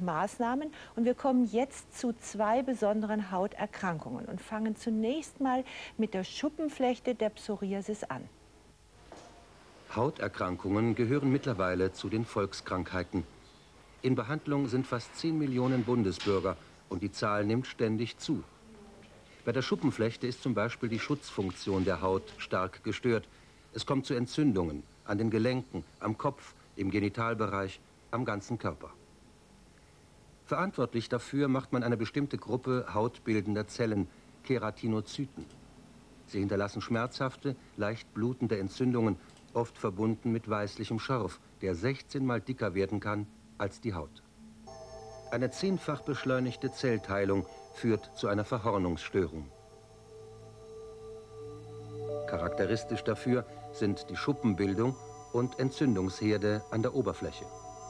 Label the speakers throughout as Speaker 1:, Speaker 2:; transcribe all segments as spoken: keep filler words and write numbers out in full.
Speaker 1: Maßnahmen. Und wir kommen jetzt zu zwei besonderen Hauterkrankungen und fangen zunächst mal mit der Schuppenflechte der Psoriasis an.
Speaker 2: Hauterkrankungen gehören mittlerweile zu den Volkskrankheiten. In Behandlung sind fast zehn Millionen Bundesbürger und die Zahl nimmt ständig zu. Bei der Schuppenflechte ist zum Beispiel die Schutzfunktion der Haut stark gestört. Es kommt zu Entzündungen an den Gelenken, am Kopf, im Genitalbereich, am ganzen Körper. Verantwortlich dafür macht man eine bestimmte Gruppe hautbildender Zellen, Keratinozyten. Sie hinterlassen schmerzhafte, leicht blutende Entzündungen, oft verbunden mit weißlichem Schorf, der sechzehn Mal dicker werden kann als die Haut. Eine zehnfach beschleunigte Zellteilung führt zu einer Verhornungsstörung. Charakteristisch dafür sind die Schuppenbildung und Entzündungsherde an der Oberfläche.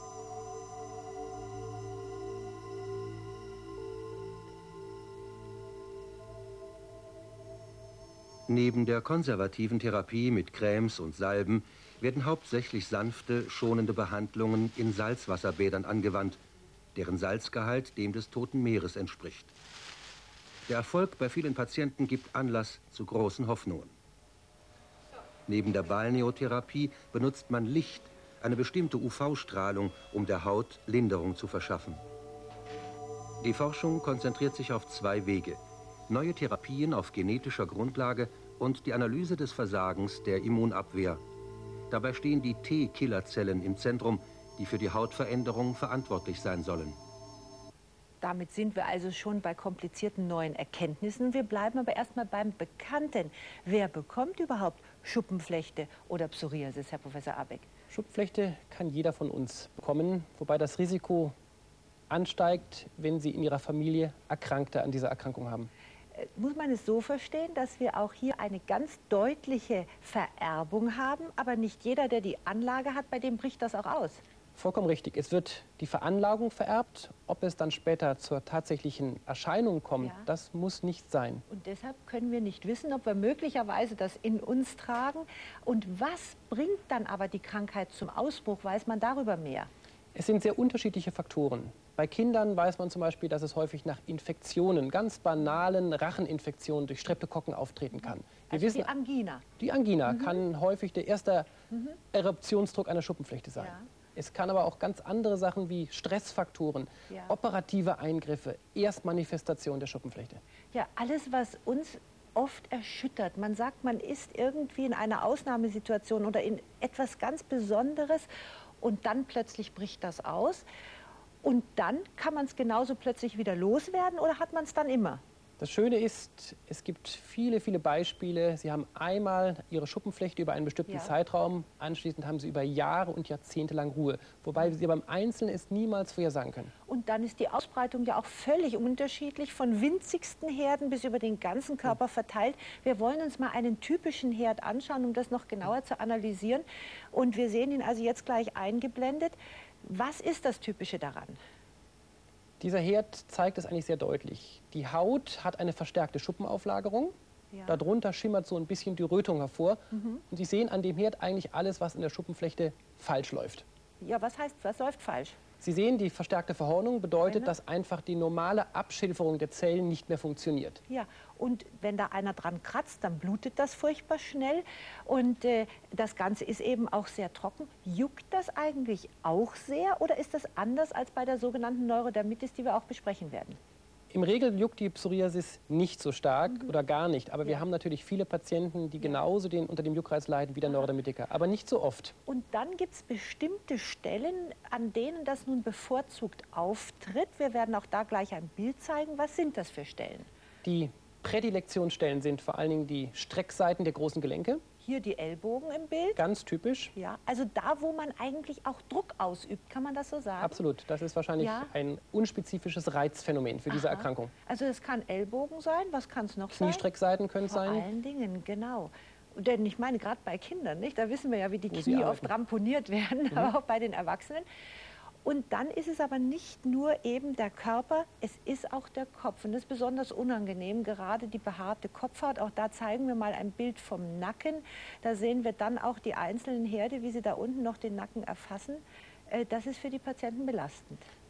Speaker 2: Neben der konservativen Therapie mit Cremes und Salben werden hauptsächlich sanfte, schonende Behandlungen in Salzwasserbädern angewandt, deren Salzgehalt dem des Toten Meeres entspricht. Der Erfolg bei vielen Patienten gibt Anlass zu großen Hoffnungen. Neben der Balneotherapie benutzt man Licht, eine bestimmte U V-Strahlung, um der Haut Linderung zu verschaffen. Die Forschung konzentriert sich auf zwei Wege: neue Therapien auf genetischer Grundlage und die Analyse des Versagens der Immunabwehr. Dabei stehen die T-Killerzellen im Zentrum, die für die Hautveränderung verantwortlich sein sollen.
Speaker 1: Damit sind wir also schon bei komplizierten neuen Erkenntnissen. Wir bleiben aber erstmal beim Bekannten. Wer bekommt überhaupt Schuppenflechte oder Psoriasis, Herr Professor Abeck?
Speaker 3: Schuppenflechte kann jeder von uns bekommen, wobei das Risiko ansteigt, wenn Sie in Ihrer Familie Erkrankte an dieser Erkrankung haben.
Speaker 1: Muss man es so verstehen, dass wir auch hier eine ganz deutliche Vererbung haben, aber nicht jeder, der die Anlage hat, bei dem bricht das auch aus?
Speaker 3: Vollkommen richtig. Es wird die Veranlagung vererbt. Ob es dann später zur tatsächlichen Erscheinung kommt, ja, das muss nicht sein.
Speaker 1: Und deshalb können wir nicht wissen, ob wir möglicherweise das in uns tragen. Und was bringt dann aber die Krankheit zum Ausbruch? Weiß man darüber mehr?
Speaker 3: Es sind sehr unterschiedliche Faktoren. Bei Kindern weiß man zum Beispiel, dass es häufig nach Infektionen, ganz banalen Racheninfektionen durch Streptokokken auftreten kann. Wir
Speaker 1: also
Speaker 3: wissen,
Speaker 1: die Angina? Die
Speaker 3: Angina
Speaker 1: mhm.
Speaker 3: kann häufig der erste mhm. Eruptionsdruck einer Schuppenflechte sein.
Speaker 1: Ja.
Speaker 3: Es kann aber auch ganz andere Sachen wie Stressfaktoren, ja, operative Eingriffe, Erstmanifestation der Schuppenflechte.
Speaker 1: Ja, alles, was uns oft erschüttert. Man sagt, man ist irgendwie in einer Ausnahmesituation oder in etwas ganz Besonderes und dann plötzlich bricht das aus. Und dann kann man es genauso plötzlich wieder loswerden oder hat man es dann immer?
Speaker 3: Das Schöne ist, es gibt viele, viele Beispiele. Sie haben einmal Ihre Schuppenflechte über einen bestimmten ja. Zeitraum, anschließend haben Sie über Jahre und Jahrzehnte lang Ruhe, wobei Sie beim Einzelnen es niemals vorhersagen können.
Speaker 1: Und dann ist die Ausbreitung ja auch völlig unterschiedlich, von winzigsten Herden bis über den ganzen Körper verteilt. Wir wollen uns mal einen typischen Herd anschauen, um das noch genauer zu analysieren. Und wir sehen ihn also jetzt gleich eingeblendet. Was ist das Typische daran?
Speaker 3: Dieser Herd zeigt es eigentlich sehr deutlich. Die Haut hat eine verstärkte Schuppenauflagerung. Ja. Darunter schimmert so ein bisschen die Rötung hervor. Mhm. Und Sie sehen an dem Herd eigentlich alles, was in der Schuppenflechte falsch läuft.
Speaker 1: Ja, was heißt, was läuft falsch?
Speaker 3: Sie sehen, die verstärkte Verhornung bedeutet,
Speaker 1: Eine?
Speaker 3: dass einfach die normale Abschilferung der Zellen nicht mehr funktioniert.
Speaker 1: Ja, und wenn da einer dran kratzt, dann blutet das furchtbar schnell. Und äh, das Ganze ist eben auch sehr trocken. Juckt das eigentlich auch sehr oder ist das anders als bei der sogenannten Neurodermitis, die wir auch besprechen werden?
Speaker 3: Im Regel juckt die Psoriasis nicht so stark mhm. oder gar nicht. Aber
Speaker 1: ja.
Speaker 3: wir haben natürlich viele Patienten, die genauso den, unter dem Juckreiz leiden wie der Neurodermitiker. Aber nicht so oft.
Speaker 1: Und dann gibt es bestimmte Stellen, an denen das nun bevorzugt auftritt. Wir werden auch da gleich ein Bild zeigen. Was sind das für Stellen?
Speaker 3: Die Prädilektionsstellen sind vor allen Dingen die Streckseiten der großen Gelenke.
Speaker 1: Hier die Ellbogen im Bild.
Speaker 3: Ganz typisch.
Speaker 1: Ja, also da, wo man eigentlich auch Druck ausübt, kann man das so sagen?
Speaker 3: Absolut. Das ist wahrscheinlich ja. ein unspezifisches Reizphänomen für Aha. diese Erkrankung.
Speaker 1: Also es kann Ellbogen sein, was kann es noch sein?
Speaker 3: Kniestreckseiten können es sein.
Speaker 1: Vor allen Dingen, genau. Denn ich meine, gerade bei Kindern, nicht? Da wissen wir ja, wie die wo Knie oft ramponiert werden, mhm. aber auch bei den Erwachsenen. Und dann ist es aber nicht nur eben der Körper, es ist auch der Kopf. Und das ist besonders unangenehm, gerade die behaarte Kopfhaut. Auch da zeigen wir mal ein Bild vom Nacken. Da sehen wir dann auch die einzelnen Herde, wie sie da unten noch den Nacken erfassen. Das ist für die Patienten belastend.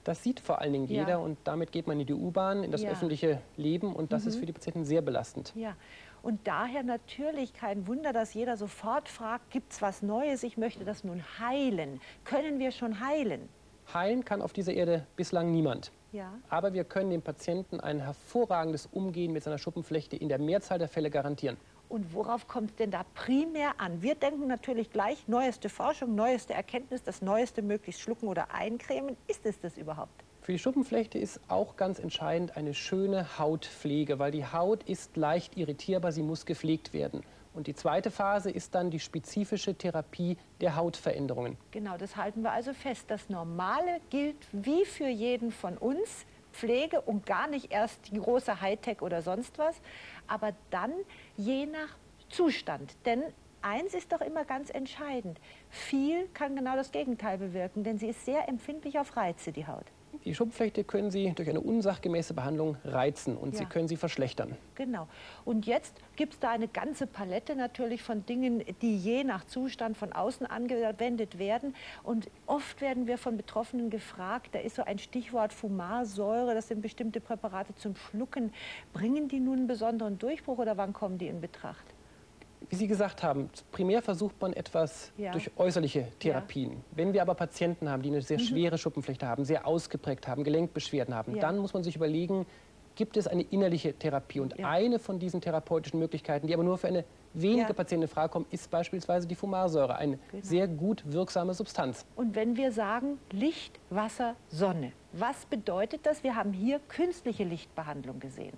Speaker 3: Das sieht vor allen Dingen jeder, ja. Und damit geht man in die U-Bahn, in das ja. öffentliche Leben, und das mhm. ist für die Patienten sehr belastend.
Speaker 1: Ja. Und daher natürlich kein Wunder, dass jeder sofort fragt, gibt es was Neues, ich möchte das nun heilen. Können wir schon heilen?
Speaker 3: Heilen kann auf dieser Erde bislang niemand.
Speaker 1: Ja.
Speaker 3: Aber wir können dem Patienten ein hervorragendes Umgehen mit seiner Schuppenflechte in der Mehrzahl der Fälle garantieren.
Speaker 1: Und worauf kommt es denn da primär an? Wir denken natürlich gleich, neueste Forschung, neueste Erkenntnis, das Neueste möglichst schlucken oder eincremen. Ist es das überhaupt?
Speaker 3: Für die Schuppenflechte ist auch ganz entscheidend eine schöne Hautpflege, weil die Haut ist leicht irritierbar, sie muss gepflegt werden. Und die zweite Phase ist dann die spezifische Therapie der Hautveränderungen.
Speaker 1: Genau, das halten wir also fest. Das Normale gilt wie für jeden von uns, Pflege und gar nicht erst die große Hightech oder sonst was, aber dann je nach Zustand. Denn eins ist doch immer ganz entscheidend, viel kann genau das Gegenteil bewirken, denn sie ist sehr empfindlich auf Reize, die Haut.
Speaker 3: Die Schuppenflechte können Sie durch eine unsachgemäße Behandlung reizen und ja. Sie können sie verschlechtern.
Speaker 1: Genau. Und jetzt gibt es da eine ganze Palette natürlich von Dingen, die je nach Zustand von außen angewendet werden. Und oft werden wir von Betroffenen gefragt, da ist so ein Stichwort Fumarsäure, das sind bestimmte Präparate zum Schlucken. Bringen die nun einen besonderen Durchbruch oder wann kommen die in Betracht?
Speaker 3: Wie Sie gesagt haben, primär versucht man etwas ja. durch äußerliche Therapien. Ja. Wenn wir aber Patienten haben, die eine sehr mhm. schwere Schuppenflechte haben, sehr ausgeprägt haben, Gelenkbeschwerden haben, ja. dann muss man sich überlegen, gibt es eine innerliche Therapie? Und ja. eine von diesen therapeutischen Möglichkeiten, die aber nur für eine wenige ja. Patienten in Frage kommt, ist beispielsweise die Fumarsäure, eine genau. sehr gut wirksame Substanz.
Speaker 1: Und wenn wir sagen Licht, Wasser, Sonne, was bedeutet das? Wir haben hier künstliche Lichtbehandlung gesehen.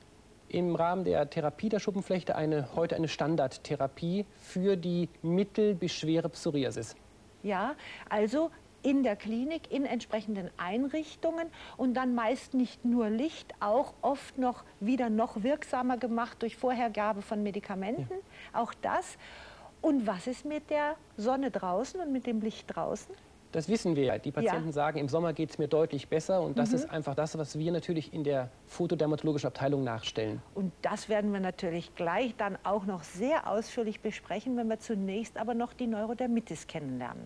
Speaker 3: Im Rahmen der Therapie der Schuppenflechte eine, heute eine Standardtherapie für die mittel- bis schwere Psoriasis.
Speaker 1: Ja, also in der Klinik, in entsprechenden Einrichtungen und dann meist nicht nur Licht, auch oft noch wieder noch wirksamer gemacht durch Vorhergabe von Medikamenten, ja. auch das. Und was ist mit der Sonne draußen und mit dem Licht draußen?
Speaker 3: Das wissen wir ja. Die Patienten ja. sagen, im Sommer geht es mir deutlich besser. Und das mhm. ist einfach das, was wir natürlich in der fotodermatologischen Abteilung nachstellen.
Speaker 1: Und das werden wir natürlich gleich dann auch noch sehr ausführlich besprechen, wenn wir zunächst aber noch die Neurodermitis kennenlernen.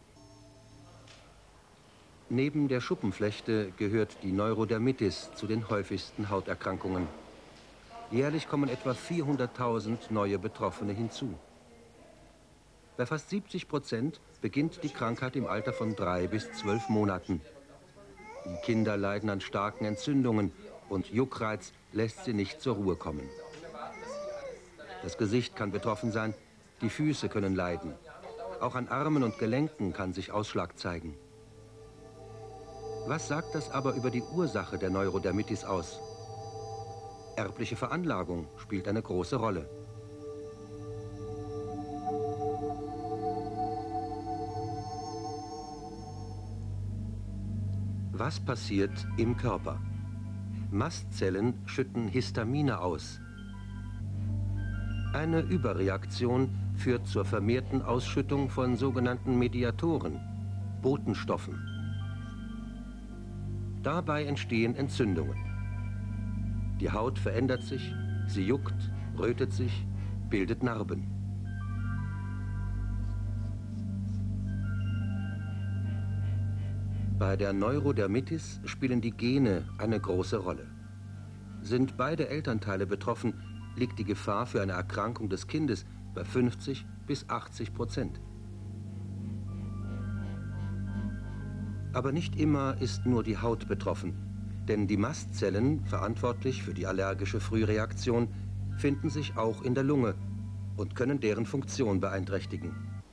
Speaker 2: Neben der Schuppenflechte gehört die Neurodermitis zu den häufigsten Hauterkrankungen. Jährlich kommen etwa vierhunderttausend neue Betroffene hinzu. Bei fast siebzig Prozent beginnt die Krankheit im Alter von drei bis zwölf Monaten. Die Kinder leiden an starken Entzündungen und Juckreiz lässt sie nicht zur Ruhe kommen. Das Gesicht kann betroffen sein, die Füße können leiden. Auch an Armen und Gelenken kann sich Ausschlag zeigen. Was sagt das aber über die Ursache der Neurodermitis aus? Erbliche Veranlagung spielt eine große Rolle. Was passiert im Körper? Mastzellen schütten Histamine aus. Eine Überreaktion führt zur vermehrten Ausschüttung von sogenannten Mediatoren, Botenstoffen. Dabei entstehen Entzündungen. Die Haut verändert sich, sie juckt, rötet sich, bildet Narben. Bei der Neurodermitis spielen die Gene eine große Rolle. Sind beide Elternteile betroffen, liegt die Gefahr für eine Erkrankung des Kindes bei fünfzig bis achtzig Prozent. Aber nicht immer ist nur die Haut betroffen, denn die Mastzellen, verantwortlich für die allergische Frühreaktion, finden sich auch in der Lunge und können deren Funktion beeinträchtigen.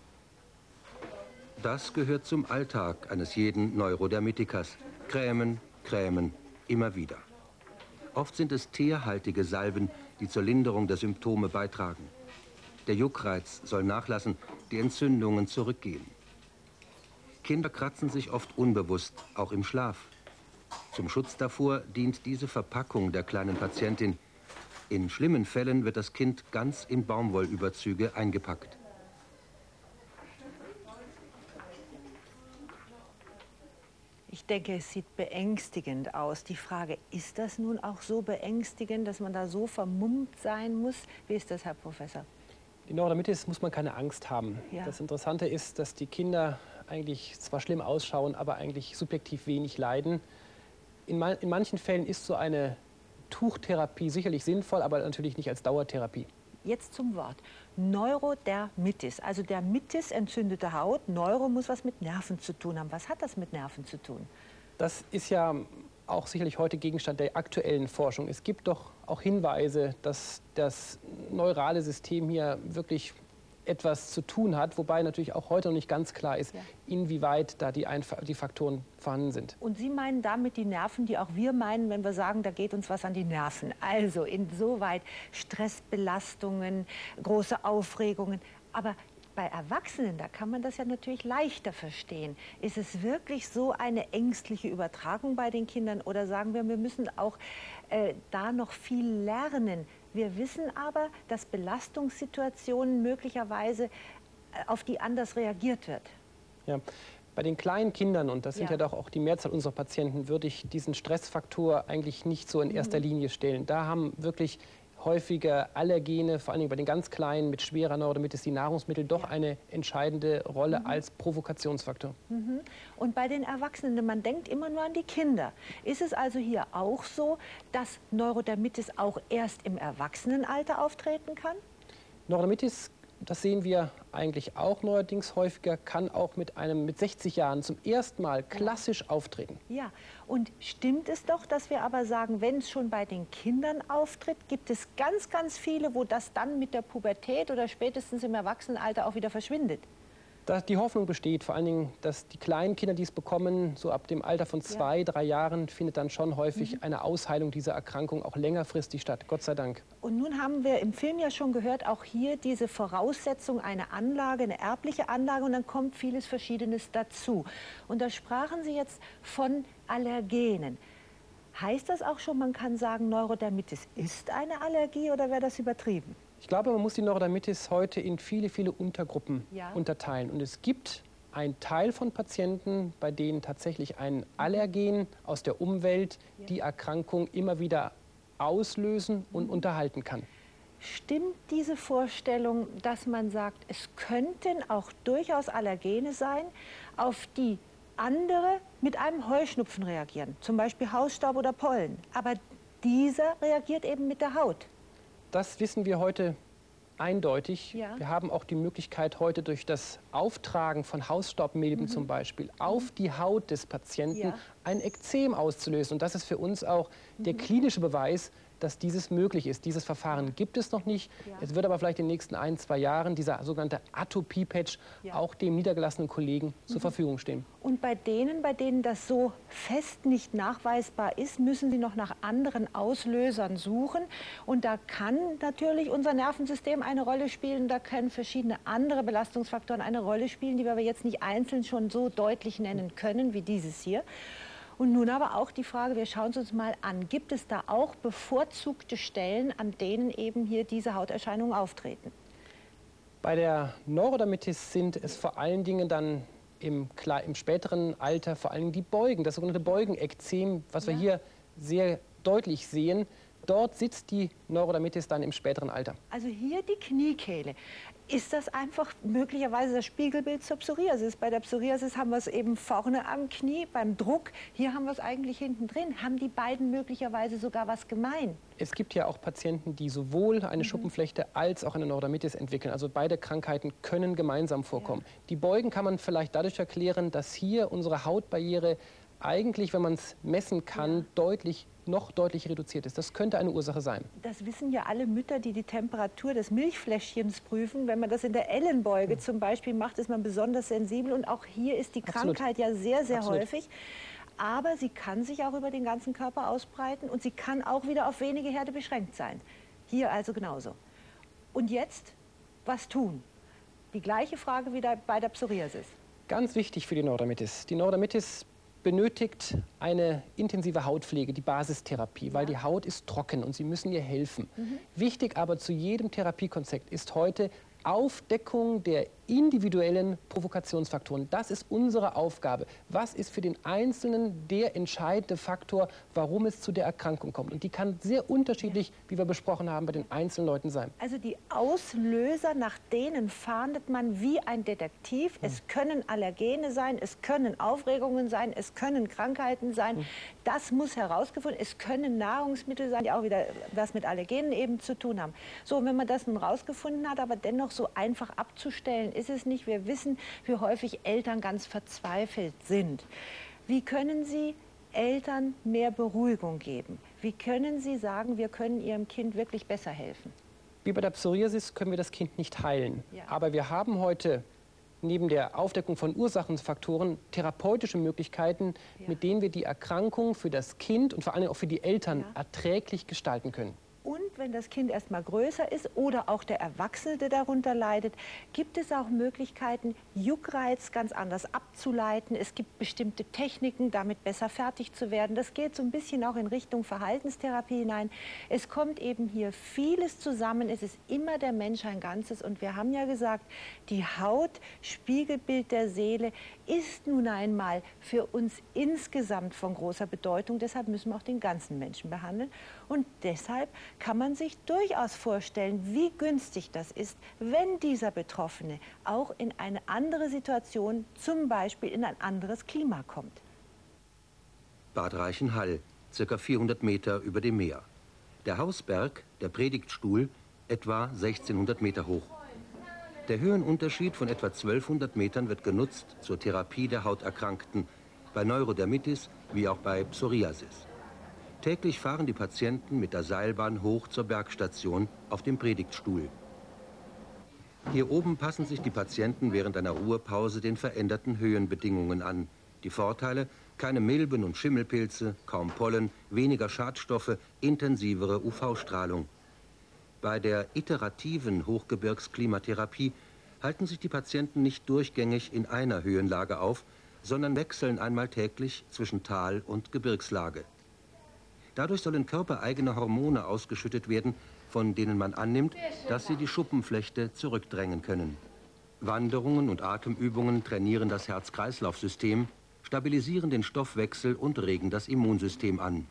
Speaker 2: Das gehört zum Alltag eines jeden Neurodermitikers. Krämen, Krämen, immer wieder. Oft sind es teerhaltige Salben, die zur Linderung der Symptome beitragen. Der Juckreiz soll nachlassen, die Entzündungen zurückgehen. Kinder kratzen sich oft unbewusst, auch im Schlaf. Zum Schutz davor dient diese Verpackung der kleinen Patientin. In schlimmen Fällen wird das Kind ganz in Baumwollüberzüge eingepackt.
Speaker 1: Ich denke, es sieht beängstigend aus. Die Frage, ist das nun auch so beängstigend, dass man da so vermummt sein muss? Wie ist das, Herr Professor?
Speaker 3: Die Neurodermitis muss man keine Angst haben.
Speaker 1: Ja.
Speaker 3: Das Interessante ist, dass die Kinder eigentlich zwar schlimm ausschauen, aber eigentlich subjektiv wenig leiden. In, man, in manchen Fällen ist so eine Tuchtherapie sicherlich sinnvoll, aber natürlich nicht als Dauertherapie.
Speaker 1: Jetzt zum Wort. Neurodermitis, also Dermitis, entzündete Haut. Neuro muss was mit Nerven zu tun haben. Was hat das mit Nerven zu tun?
Speaker 3: Das ist ja auch sicherlich heute Gegenstand der aktuellen Forschung. Es gibt doch auch Hinweise, dass das neurale System hier wirklich etwas zu tun hat, wobei natürlich auch heute noch nicht ganz klar ist, ja. inwieweit da die, Einf die Faktoren vorhanden sind.
Speaker 1: Und Sie meinen damit die Nerven, die auch wir meinen, wenn wir sagen, da geht uns was an die Nerven. Also insoweit Stressbelastungen, große Aufregungen. Aber bei Erwachsenen, da kann man das ja natürlich leichter verstehen. Ist es wirklich so eine ängstliche Übertragung bei den Kindern oder sagen wir, wir müssen auch äh, da noch viel lernen? Wir wissen aber, dass Belastungssituationen möglicherweise auf die anders reagiert wird.
Speaker 3: Ja. Bei den kleinen Kindern, und das sind ja, ja doch auch die Mehrzahl unserer Patienten, würde ich diesen Stressfaktor eigentlich nicht so in erster mhm. Linie stellen. Da haben wirklich häufige Allergene, vor allen Dingen bei den ganz Kleinen mit schwerer Neurodermitis, die Nahrungsmittel doch ja. eine entscheidende Rolle mhm. als Provokationsfaktor.
Speaker 1: Mhm. Und bei den Erwachsenen, man denkt immer nur an die Kinder. Ist es also hier auch so, dass Neurodermitis auch erst im Erwachsenenalter auftreten kann?
Speaker 3: Neurodermitis, das sehen wir eigentlich auch neuerdings häufiger, kann auch mit einem mit sechzig Jahren zum ersten Mal klassisch auftreten.
Speaker 1: Ja, und stimmt es doch, dass wir aber sagen, wenn es schon bei den Kindern auftritt, gibt es ganz, ganz viele, wo das dann mit der Pubertät oder spätestens im Erwachsenenalter auch wieder verschwindet?
Speaker 3: Da die Hoffnung besteht, vor allen Dingen, dass die kleinen Kinder, die es bekommen, so ab dem Alter von zwei, ja. drei Jahren, findet dann schon häufig mhm. eine Ausheilung dieser Erkrankung auch längerfristig statt, Gott sei Dank.
Speaker 1: Und nun haben wir im Film ja schon gehört, auch hier diese Voraussetzung, eine Anlage, eine erbliche Anlage, und dann kommt vieles Verschiedenes dazu. Und da sprachen Sie jetzt von Allergenen. Heißt das auch schon, man kann sagen, Neurodermitis ist eine Allergie, oder wäre das übertrieben?
Speaker 3: Ich glaube, man muss die Neurodermitis heute in viele, viele Untergruppen
Speaker 1: ja.
Speaker 3: unterteilen. Und es gibt einen Teil von Patienten, bei denen tatsächlich ein Allergen aus der Umwelt ja. die Erkrankung immer wieder auslösen und mhm. unterhalten kann.
Speaker 1: Stimmt diese Vorstellung, dass man sagt, es könnten auch durchaus Allergene sein, auf die andere mit einem Heuschnupfen reagieren, zum Beispiel Hausstaub oder Pollen, aber dieser reagiert eben mit der Haut?
Speaker 3: Das wissen wir heute eindeutig.
Speaker 1: Ja.
Speaker 3: Wir haben auch die Möglichkeit, heute durch das Auftragen von Hausstaubmilben mhm. zum Beispiel auf die Haut des Patienten ja. ein Ekzem auszulösen. Und das ist für uns auch mhm. der klinische Beweis, dass dieses möglich ist. Dieses Verfahren gibt es noch nicht. Ja. Es wird aber vielleicht in den nächsten ein, zwei Jahren dieser sogenannte Atopie-Patch ja. auch dem niedergelassenen Kollegen mhm. zur Verfügung stehen.
Speaker 1: Und bei denen, bei denen das so fest nicht nachweisbar ist, müssen Sie noch nach anderen Auslösern suchen. Und da kann natürlich unser Nervensystem eine Rolle spielen. Da können verschiedene andere Belastungsfaktoren eine Rolle spielen, die wir aber jetzt nicht einzeln schon so deutlich nennen können wie dieses hier. Und nun aber auch die Frage, wir schauen es uns mal an, gibt es da auch bevorzugte Stellen, an denen eben hier diese Hauterscheinungen auftreten?
Speaker 3: Bei der Neurodermitis sind es vor allen Dingen dann im, im späteren Alter vor allen Dingen die Beugen, das sogenannte Beugenekzem, was ja. wir hier sehr deutlich sehen. Dort sitzt die Neurodermitis dann im späteren Alter.
Speaker 1: Also hier die Kniekehle. Ist das einfach möglicherweise das Spiegelbild zur Psoriasis? Bei der Psoriasis haben wir es eben vorne am Knie, beim Druck. Hier haben wir es eigentlich hinten drin. Haben die beiden möglicherweise sogar was gemein?
Speaker 3: Es gibt ja auch Patienten, die sowohl eine mhm. Schuppenflechte als auch eine Neurodermitis entwickeln. Also beide Krankheiten können gemeinsam vorkommen. Ja. Die Beugen kann man vielleicht dadurch erklären, dass hier unsere Hautbarriere eigentlich, wenn man es messen kann, ja. deutlich noch deutlich reduziert ist. Das könnte eine Ursache sein.
Speaker 1: Das wissen ja alle Mütter, die die Temperatur des Milchfläschchens prüfen. Wenn man das in der Ellenbeuge mhm. zum Beispiel macht, ist man besonders sensibel. Und auch hier ist die
Speaker 3: Absolut.
Speaker 1: Krankheit ja sehr, sehr
Speaker 3: Absolut.
Speaker 1: häufig. Aber sie kann sich auch über den ganzen Körper ausbreiten und sie kann auch wieder auf wenige Herde beschränkt sein. Hier also genauso. Und jetzt, was tun? Die gleiche Frage wie bei der Psoriasis.
Speaker 3: Ganz wichtig für die Neurodermitis. Die Neurodermitis benötigt eine intensive Hautpflege, die Basistherapie, ja. weil die Haut ist trocken und Sie müssen ihr helfen. Mhm. Wichtig aber zu jedem Therapiekonzept ist heute Aufdeckung der individuellen Provokationsfaktoren. Das ist unsere Aufgabe. Was ist für den Einzelnen der entscheidende Faktor, warum es zu der Erkrankung kommt? Und die kann sehr unterschiedlich, wie wir besprochen haben, bei den einzelnen Leuten sein.
Speaker 1: Also die Auslöser, nach denen fahndet man wie ein Detektiv. Es können Allergene sein, es können Aufregungen sein, es können Krankheiten sein. Das muss herausgefunden. Es können Nahrungsmittel sein, die auch wieder was mit Allergenen eben zu tun haben. So, wenn man das nun rausgefunden hat, aber dennoch so einfach abzustellen, ist es nicht. Wir wissen, wie häufig Eltern ganz verzweifelt sind. Wie können Sie Eltern mehr Beruhigung geben? Wie können Sie sagen, wir können Ihrem Kind wirklich besser helfen?
Speaker 3: Wie bei der Psoriasis können wir das Kind nicht heilen.
Speaker 1: Ja.
Speaker 3: Aber wir haben heute neben der Aufdeckung von Ursachenfaktoren therapeutische Möglichkeiten, ja. mit denen wir die Erkrankung für das Kind und vor allem auch für die Eltern ja. erträglich gestalten können.
Speaker 1: Und wenn das Kind erst mal größer ist oder auch der Erwachsene, der darunter leidet, gibt es auch Möglichkeiten, Juckreiz ganz anders abzuleiten. Es gibt bestimmte Techniken, damit besser fertig zu werden. Das geht so ein bisschen auch in Richtung Verhaltenstherapie hinein. Es kommt eben hier vieles zusammen. Es ist immer der Mensch ein Ganzes. Und wir haben ja gesagt, die Haut, Spiegelbild der Seele, ist nun einmal für uns insgesamt von großer Bedeutung. Deshalb müssen wir auch den ganzen Menschen behandeln. Und deshalb kann man sich durchaus vorstellen, wie günstig das ist, wenn dieser Betroffene auch in eine andere Situation, zum Beispiel in ein anderes Klima kommt.
Speaker 2: Bad Reichenhall, circa vierhundert Meter über dem Meer. Der Hausberg, der Predigtstuhl, etwa sechzehnhundert Meter hoch. Der Höhenunterschied von etwa zwölfhundert Metern wird genutzt zur Therapie der Hauterkrankten, bei Neurodermitis wie auch bei Psoriasis. Täglich fahren die Patienten mit der Seilbahn hoch zur Bergstation auf dem Predigtstuhl. Hier oben passen sich die Patienten während einer Ruhepause den veränderten Höhenbedingungen an. Die Vorteile: keine Milben und Schimmelpilze, kaum Pollen, weniger Schadstoffe, intensivere U V-Strahlung. Bei der iterativen Hochgebirgsklimatherapie halten sich die Patienten nicht durchgängig in einer Höhenlage auf, sondern wechseln einmal täglich zwischen Tal- und Gebirgslage. Dadurch sollen körpereigene Hormone ausgeschüttet werden, von denen man annimmt, dass sie die Schuppenflechte zurückdrängen können. Wanderungen und Atemübungen trainieren das Herz-Kreislauf-System, stabilisieren den Stoffwechsel und regen das Immunsystem an.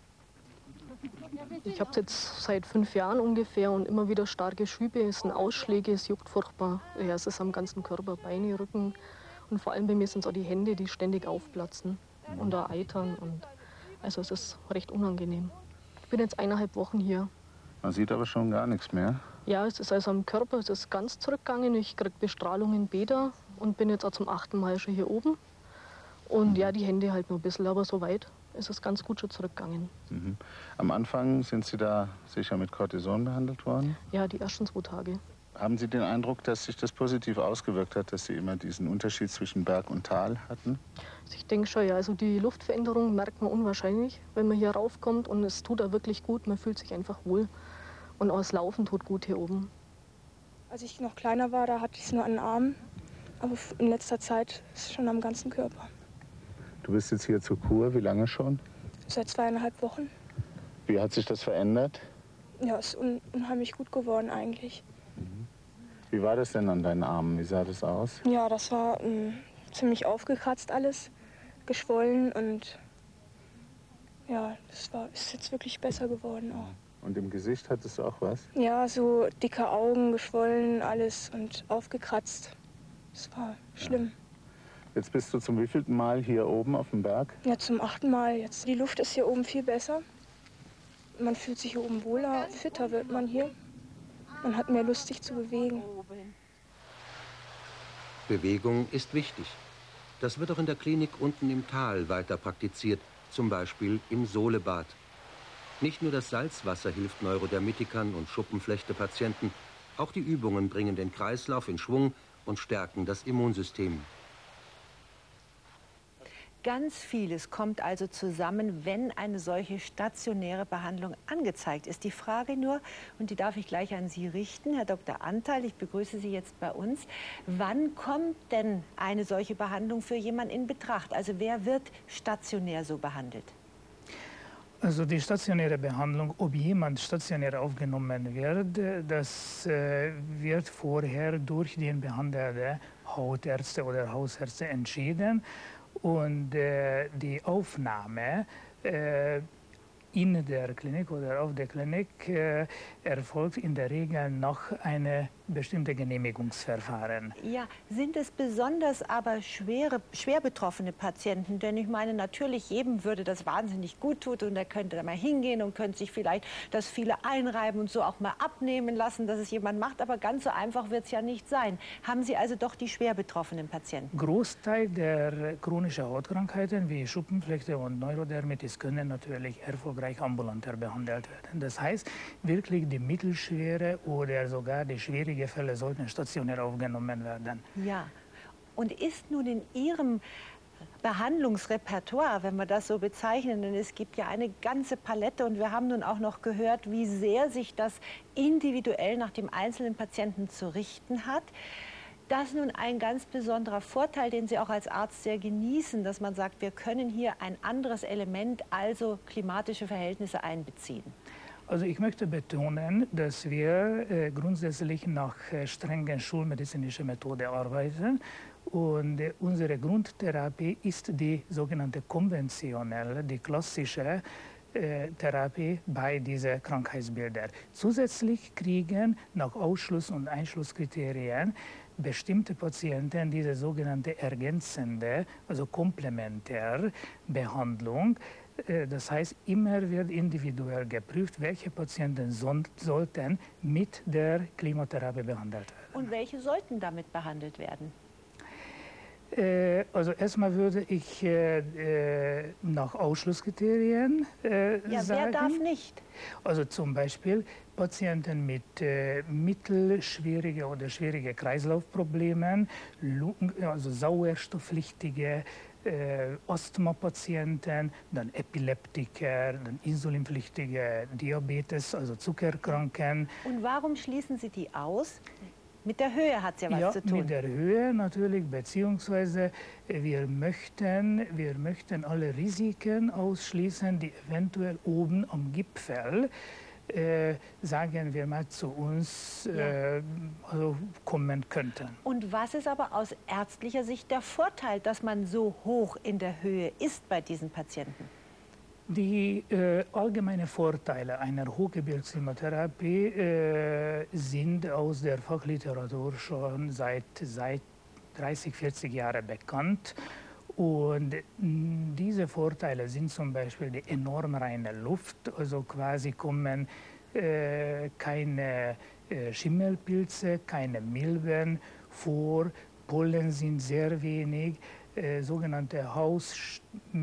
Speaker 4: Ich habe es jetzt seit fünf Jahren ungefähr und immer wieder starke Schübe, es sind Ausschläge, es juckt furchtbar. Ja, es ist am ganzen Körper, Beine, Rücken und vor allem bei mir sind es auch die Hände, die ständig aufplatzen und da eitern. Und also es ist recht unangenehm. Ich bin jetzt eineinhalb Wochen hier.
Speaker 5: Man sieht aber schon gar nichts mehr.
Speaker 4: Ja, es ist also am Körper, es ist ganz zurückgegangen. Ich kriege Bestrahlung in Beta und bin jetzt auch zum achten Mal schon hier oben. Und mhm. ja, die Hände halt nur ein bisschen, aber soweit ist es ganz gut schon zurückgegangen.
Speaker 5: Mhm. Am Anfang sind Sie da sicher mit Cortison behandelt worden?
Speaker 4: Ja, die ersten zwei Tage.
Speaker 5: Haben Sie den Eindruck, dass sich das positiv ausgewirkt hat, dass Sie immer diesen Unterschied zwischen Berg und Tal hatten?
Speaker 4: Ich denke schon, ja. Also die Luftveränderung merkt man unwahrscheinlich, wenn man hier raufkommt. Und es tut da wirklich gut, man fühlt sich einfach wohl. Und auch das Laufen tut gut hier oben.
Speaker 6: Als ich noch kleiner war, da hatte ich es nur an den Armen. Aber in letzter Zeit ist es schon am ganzen Körper.
Speaker 5: Du bist jetzt hier zur Kur, wie lange schon?
Speaker 6: Seit zweieinhalb Wochen.
Speaker 5: Wie hat sich das verändert?
Speaker 6: Ja, es ist un unheimlich gut geworden eigentlich.
Speaker 5: Mhm. Wie war das denn an deinen Armen? Wie sah das aus?
Speaker 6: Ja, das war ähm, ziemlich aufgekratzt alles, geschwollen und ja, das war, ist jetzt wirklich besser geworden auch.
Speaker 5: Und im Gesicht hattest du auch was?
Speaker 6: Ja, so dicke Augen, geschwollen alles und aufgekratzt. Das war schlimm. Ja.
Speaker 5: Jetzt bist du zum wievielten Mal hier oben auf dem Berg?
Speaker 6: Ja, zum achten Mal jetzt. Die Luft ist hier oben viel besser. Man fühlt sich hier oben wohler, fitter wird man hier. Man hat mehr Lust, sich zu bewegen.
Speaker 2: Bewegung ist wichtig. Das wird auch in der Klinik unten im Tal weiter praktiziert, zum Beispiel im Solebad. Nicht nur das Salzwasser hilft Neurodermitikern und Schuppenflechte-Patienten, auch die Übungen bringen den Kreislauf in Schwung und stärken das Immunsystem.
Speaker 1: Ganz vieles kommt also zusammen, wenn eine solche stationäre Behandlung angezeigt ist. Die Frage nur, und die darf ich gleich an Sie richten, Herr Doktor Anteil, ich begrüße Sie jetzt bei uns. Wann kommt denn eine solche Behandlung für jemanden in Betracht? Also wer wird stationär so behandelt?
Speaker 7: Also die stationäre Behandlung, ob jemand stationär aufgenommen wird, das äh, wird vorher durch den behandelnden Hautärzte oder Hausärzte entschieden. Und äh, die Aufnahme äh, in der Klinik oder auf der Klinik äh, erfolgt in der Regel nach einem bestimmten Genehmigungsverfahren.
Speaker 1: Ja, sind es besonders aber schwere, schwer betroffene Patienten? Denn ich meine, natürlich jedem würde das wahnsinnig gut tun und er könnte da mal hingehen und könnte sich vielleicht das viele einreiben und so auch mal abnehmen lassen, dass es jemand macht. Aber ganz so einfach wird es ja nicht sein. Haben Sie also doch die schwer betroffenen Patienten?
Speaker 7: Großteil der chronischen Hautkrankheiten wie Schuppenflechte und Neurodermitis können natürlich erfolgreich ambulanter behandelt werden. Das heißt, wirklich die mittelschwere oder sogar die schwierige Fälle sollten stationär aufgenommen werden.
Speaker 1: Ja, und ist nun in Ihrem Behandlungsrepertoire, wenn wir das so bezeichnen, denn es gibt ja eine ganze Palette und wir haben nun auch noch gehört, wie sehr sich das individuell nach dem einzelnen Patienten zu richten hat. Das ist nun ein ganz besonderer Vorteil, den Sie auch als Arzt sehr genießen, dass man sagt, wir können hier ein anderes Element, also klimatische Verhältnisse, einbeziehen.
Speaker 7: Also ich möchte betonen, dass wir äh, grundsätzlich nach äh, strengen schulmedizinischen Methoden arbeiten. Und äh, unsere Grundtherapie ist die sogenannte konventionelle, die klassische äh, Therapie bei diesen Krankheitsbildern. Zusätzlich kriegen nach Ausschluss- und Einschlusskriterien bestimmte Patienten diese sogenannte ergänzende, also Komplementärbehandlung. Das heißt, immer wird individuell geprüft, welche Patienten so, sollten mit der Klimatherapie behandelt werden.
Speaker 1: Und welche sollten damit behandelt werden?
Speaker 7: Äh, also erstmal würde ich äh, nach Ausschlusskriterien äh,
Speaker 1: ja,
Speaker 7: sagen.
Speaker 1: Wer darf nicht?
Speaker 7: Also zum Beispiel Patienten mit äh, mittelschwierigen oder schwierigen Kreislaufproblemen, also sauerstoffpflichtige Äh, Asthma-Patienten, dann Epileptiker, dann insulinpflichtige Diabetes, also Zuckerkranken.
Speaker 1: Und warum schließen Sie die aus? Mit der Höhe hat es ja was
Speaker 7: ja,
Speaker 1: zu tun.
Speaker 7: Mit der Höhe natürlich, beziehungsweise wir möchten, wir möchten alle Risiken ausschließen, die eventuell oben am Gipfel Äh, sagen wir mal, zu uns äh, also kommen könnten.
Speaker 1: Und was ist aber aus ärztlicher Sicht der Vorteil, dass man so hoch in der Höhe ist bei diesen Patienten?
Speaker 7: Die äh, allgemeinen Vorteile einer Hochgebirgsklimatherapie äh, sind aus der Fachliteratur schon seit, seit dreißig, vierzig Jahren bekannt. Und diese Vorteile sind zum Beispiel die enorm reine Luft, also quasi kommen äh, keine äh, Schimmelpilze, keine Milben vor, Pollen sind sehr wenig, äh, sogenannte Haus,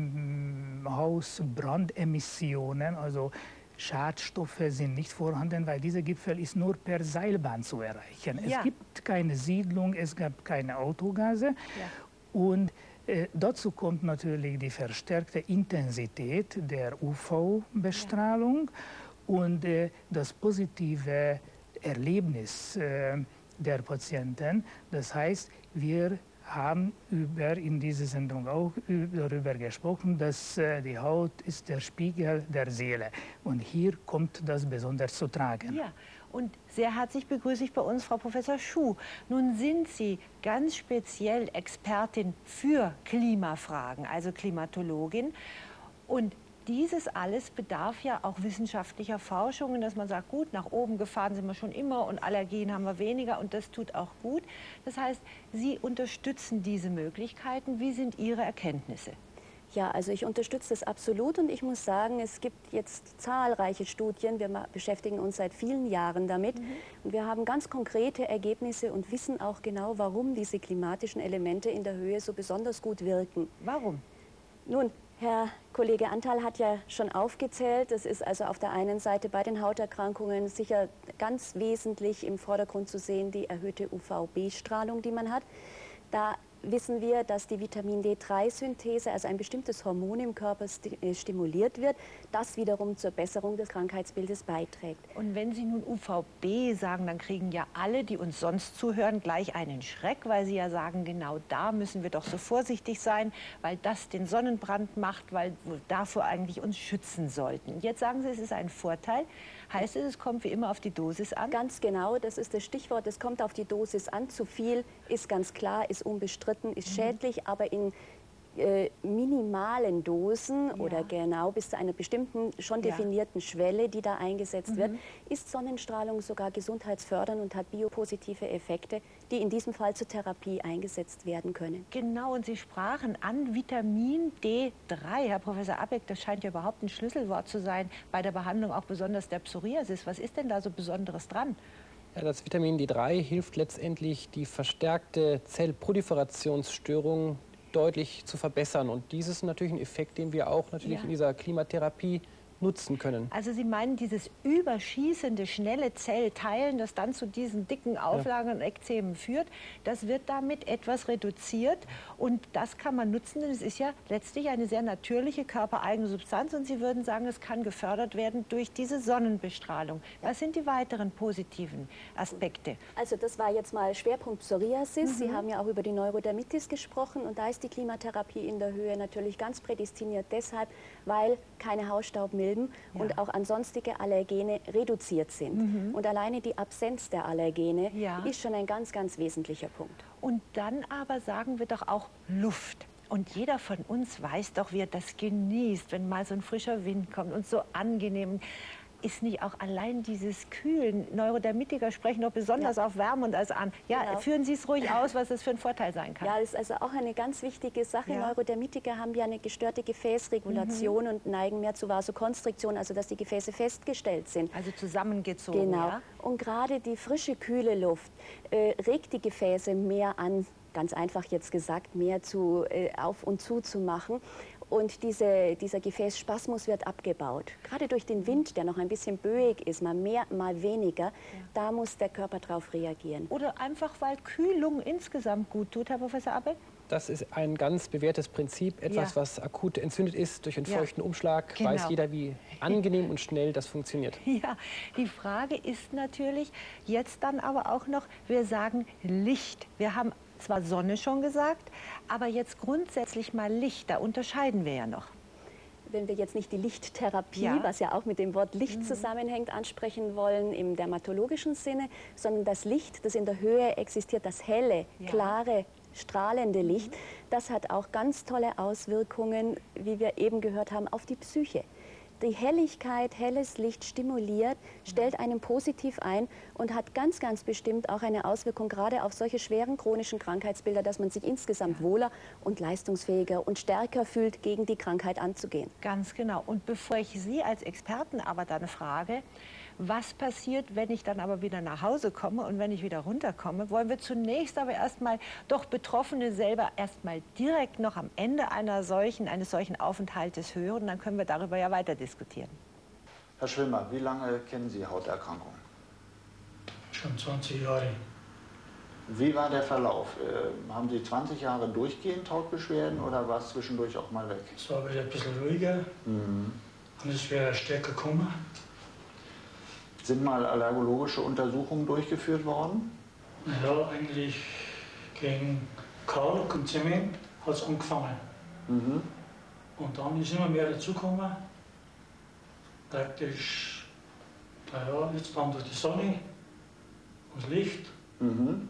Speaker 7: Hausbrandemissionen, also Schadstoffe sind nicht vorhanden, weil dieser Gipfel ist nur per Seilbahn zu erreichen. Ja. Es gibt keine Siedlung, es gab keine Autogase. Ja. Und Äh, dazu kommt natürlich die verstärkte Intensität der U V-Bestrahlung ja. und äh, das positive Erlebnis äh, der Patienten. Das heißt, wir haben über, in dieser Sendung auch darüber gesprochen, dass äh, die Haut ist der Spiegel der Seele. Und hier kommt das besonders zu tragen.
Speaker 1: Ja. Und sehr herzlich begrüße ich bei uns Frau Professor Schuh. Nun sind Sie ganz speziell Expertin für Klimafragen, also Klimatologin. Und dieses alles bedarf ja auch wissenschaftlicher Forschungen, dass man sagt, gut, nach oben gefahren sind wir schon immer und Allergien haben wir weniger und das tut auch gut. Das heißt, Sie unterstützen diese Möglichkeiten. Wie sind Ihre Erkenntnisse?
Speaker 8: Ja, also ich unterstütze das absolut und ich muss sagen, es gibt jetzt zahlreiche Studien, wir beschäftigen uns seit vielen Jahren damit mhm. und wir haben ganz konkrete Ergebnisse und wissen auch genau, warum diese klimatischen Elemente in der Höhe so besonders gut wirken.
Speaker 1: Warum?
Speaker 8: Nun, Herr Kollege Antal hat ja schon aufgezählt, es ist also auf der einen Seite bei den Hauterkrankungen sicher ganz wesentlich im Vordergrund zu sehen, die erhöhte U V B-Strahlung, die man hat. Da wissen wir, dass die Vitamin D drei Synthese, also ein bestimmtes Hormon im Körper, stimuliert wird, das wiederum zur Besserung des Krankheitsbildes beiträgt.
Speaker 1: Und wenn Sie nun U V B sagen, dann kriegen ja alle, die uns sonst zuhören, gleich einen Schreck, weil sie ja sagen, genau da müssen wir doch so vorsichtig sein, weil das den Sonnenbrand macht, weil wir davor eigentlich uns schützen sollten. Jetzt sagen Sie, es ist ein Vorteil. Heißt es, es kommt wie immer auf die Dosis an?
Speaker 8: Ganz genau, das ist das Stichwort. Es kommt auf die Dosis an. Zu viel ist ganz klar, ist unbestritten, ist mhm. schädlich, aber in äh, minimalen Dosen ja. oder genau bis zu einer bestimmten, schon definierten ja. Schwelle, die da eingesetzt mhm. wird, ist Sonnenstrahlung sogar gesundheitsfördernd und hat biopositive Effekte, die in diesem Fall zur Therapie eingesetzt werden können.
Speaker 1: Genau, und Sie sprachen an Vitamin D drei. Herr Professor Abeck, das scheint ja überhaupt ein Schlüsselwort zu sein bei der Behandlung auch besonders der Psoriasis. Was ist denn da so Besonderes dran?
Speaker 3: Ja, das Vitamin D drei hilft letztendlich, die verstärkte Zellproliferationsstörung deutlich zu verbessern. Und dies ist natürlich ein Effekt, den wir auch natürlich ja. in dieser Klimatherapie nutzen können.
Speaker 1: Also Sie meinen, dieses überschießende, schnelle Zellteilen, das dann zu diesen dicken Auflagen und Ekzemen führt, das wird damit etwas reduziert und das kann man nutzen, denn es ist ja letztlich eine sehr natürliche, körpereigene Substanz und Sie würden sagen, es kann gefördert werden durch diese Sonnenbestrahlung. Was sind die weiteren positiven Aspekte?
Speaker 8: Also das war jetzt mal Schwerpunkt Psoriasis. Mhm. Sie haben ja auch über die Neurodermitis gesprochen und da ist die Klimatherapie in der Höhe natürlich ganz prädestiniert deshalb, weil keine Hausstaubmilben ja. und auch ansonstige Allergene reduziert sind. Mhm. Und alleine die Absenz der Allergene ja. ist schon ein ganz, ganz wesentlicher Punkt.
Speaker 1: Und dann aber sagen wir doch auch Luft. Und jeder von uns weiß doch, wie er das genießt, wenn mal so ein frischer Wind kommt und so angenehm. Ist nicht auch allein dieses Kühlen, Neurodermitiker sprechen doch besonders ja. auf Wärme und alles an. Ja, genau. Führen Sie es ruhig aus, was das für ein Vorteil sein kann.
Speaker 8: Ja, das ist also auch eine ganz wichtige Sache. Ja. Neurodermitiker haben ja eine gestörte Gefäßregulation mhm. und neigen mehr zu Vasokonstriktion, also dass die Gefäße festgestellt sind.
Speaker 1: Also zusammengezogen,
Speaker 8: Genau.
Speaker 1: Ja?
Speaker 8: Und gerade die frische, kühle Luft äh, regt die Gefäße mehr an, ganz einfach jetzt gesagt, mehr zu, äh, auf und zu zu machen. Und diese, dieser Gefäßspasmus wird abgebaut. Gerade durch den Wind, der noch ein bisschen böig ist, mal mehr, mal weniger, ja. da muss der Körper drauf reagieren.
Speaker 1: Oder einfach, weil Kühlung insgesamt gut tut, Herr Professor Abeck?
Speaker 3: Das ist ein ganz bewährtes Prinzip, etwas, ja. was akut entzündet ist durch einen ja. feuchten Umschlag. Genau. Weiß jeder, wie angenehm und schnell das funktioniert.
Speaker 1: Ja, die Frage ist natürlich jetzt dann aber auch noch, wir sagen Licht. Wir haben zwar Sonne schon gesagt, aber jetzt grundsätzlich mal Licht, da unterscheiden wir ja noch.
Speaker 8: Wenn wir jetzt nicht die Lichttherapie,
Speaker 1: ja.
Speaker 8: was ja auch mit dem Wort Licht mhm. zusammenhängt, ansprechen wollen im dermatologischen Sinne, sondern das Licht, das in der Höhe existiert, das helle, ja. klare, strahlende Licht, mhm. das hat auch ganz tolle Auswirkungen, wie wir eben gehört haben, auf die Psyche. Die Helligkeit, helles Licht stimuliert, stellt einen positiv ein und hat ganz, ganz bestimmt auch eine Auswirkung gerade auf solche schweren chronischen Krankheitsbilder, dass man sich insgesamt wohler und leistungsfähiger und stärker fühlt, gegen die Krankheit anzugehen.
Speaker 1: Ganz genau. Und bevor ich Sie als Experten aber dann frage, was passiert, wenn ich dann aber wieder nach Hause komme und wenn ich wieder runterkomme, wollen wir zunächst aber erstmal doch Betroffene selber erstmal direkt noch am Ende einer solchen, eines solchen Aufenthaltes hören. Dann können wir darüber ja weiter diskutieren.
Speaker 9: Herr Schwimmer, wie lange kennen Sie Hauterkrankungen?
Speaker 10: Schon zwanzig Jahre.
Speaker 9: Wie war der Verlauf? Äh, haben Sie zwanzig Jahre durchgehend Hautbeschwerden oder war es zwischendurch auch mal weg?
Speaker 10: Es war wieder ein bisschen ruhiger mhm. und es wäre stärker gekommen.
Speaker 9: Sind mal allergologische Untersuchungen durchgeführt worden?
Speaker 10: Ja, eigentlich gegen Kalk und Zement hat es angefangen. Mhm. Und dann ist immer mehr dazugekommen. Praktisch, naja, jetzt dann durch die Sonne und das Licht. Mhm.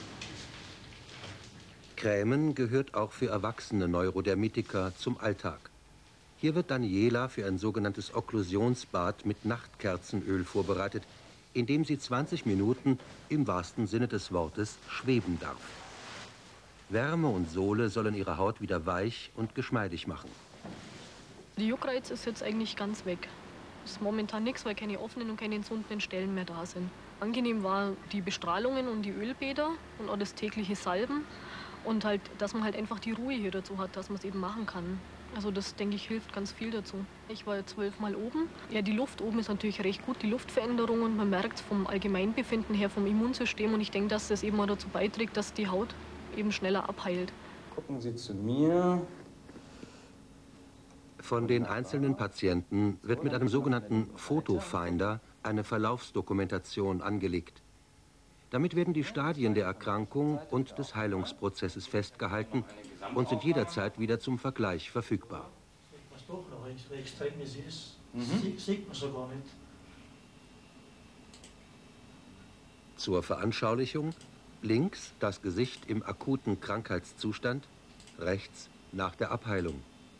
Speaker 2: Krämen gehört auch für erwachsene Neurodermitiker zum Alltag. Hier wird Daniela für ein sogenanntes Okklusionsbad mit Nachtkerzenöl vorbereitet, in dem sie zwanzig Minuten im wahrsten Sinne des Wortes schweben darf. Wärme und Sohle sollen ihre Haut wieder weich und geschmeidig machen.
Speaker 4: Die Juckreiz ist jetzt eigentlich ganz weg. Ist momentan nichts, weil keine offenen und keine entzündeten Stellen mehr da sind. Angenehm war die Bestrahlungen und die Ölbäder und auch das tägliche Salben. Und halt, dass man halt einfach die Ruhe hier dazu hat, dass man es eben machen kann. Also das, denke ich, hilft ganz viel dazu. Ich war zwölfmal oben. Ja, die Luft oben ist natürlich recht gut, die Luftveränderung. Und man merkt vom Allgemeinbefinden her, vom Immunsystem. Und ich denke, dass das eben auch dazu beiträgt, dass die Haut eben schneller abheilt.
Speaker 11: Gucken Sie zu mir.
Speaker 2: Von den einzelnen Patienten wird mit einem sogenannten Fotofinder eine Verlaufsdokumentation angelegt. Damit werden die Stadien der Erkrankung und des Heilungsprozesses festgehalten und sind jederzeit wieder zum Vergleich verfügbar.
Speaker 10: Was doch noch extrem ist, mhm. sieht man sogar nicht.
Speaker 2: Zur Veranschaulichung: links das Gesicht im akuten Krankheitszustand, rechts nach der Abheilung.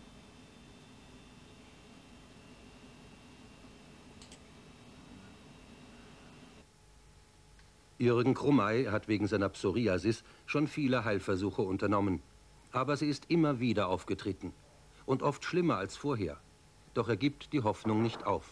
Speaker 2: Jürgen Krummey hat wegen seiner Psoriasis schon viele Heilversuche unternommen. Aber sie ist immer wieder aufgetreten. Und oft schlimmer als vorher. Doch er gibt die Hoffnung nicht auf.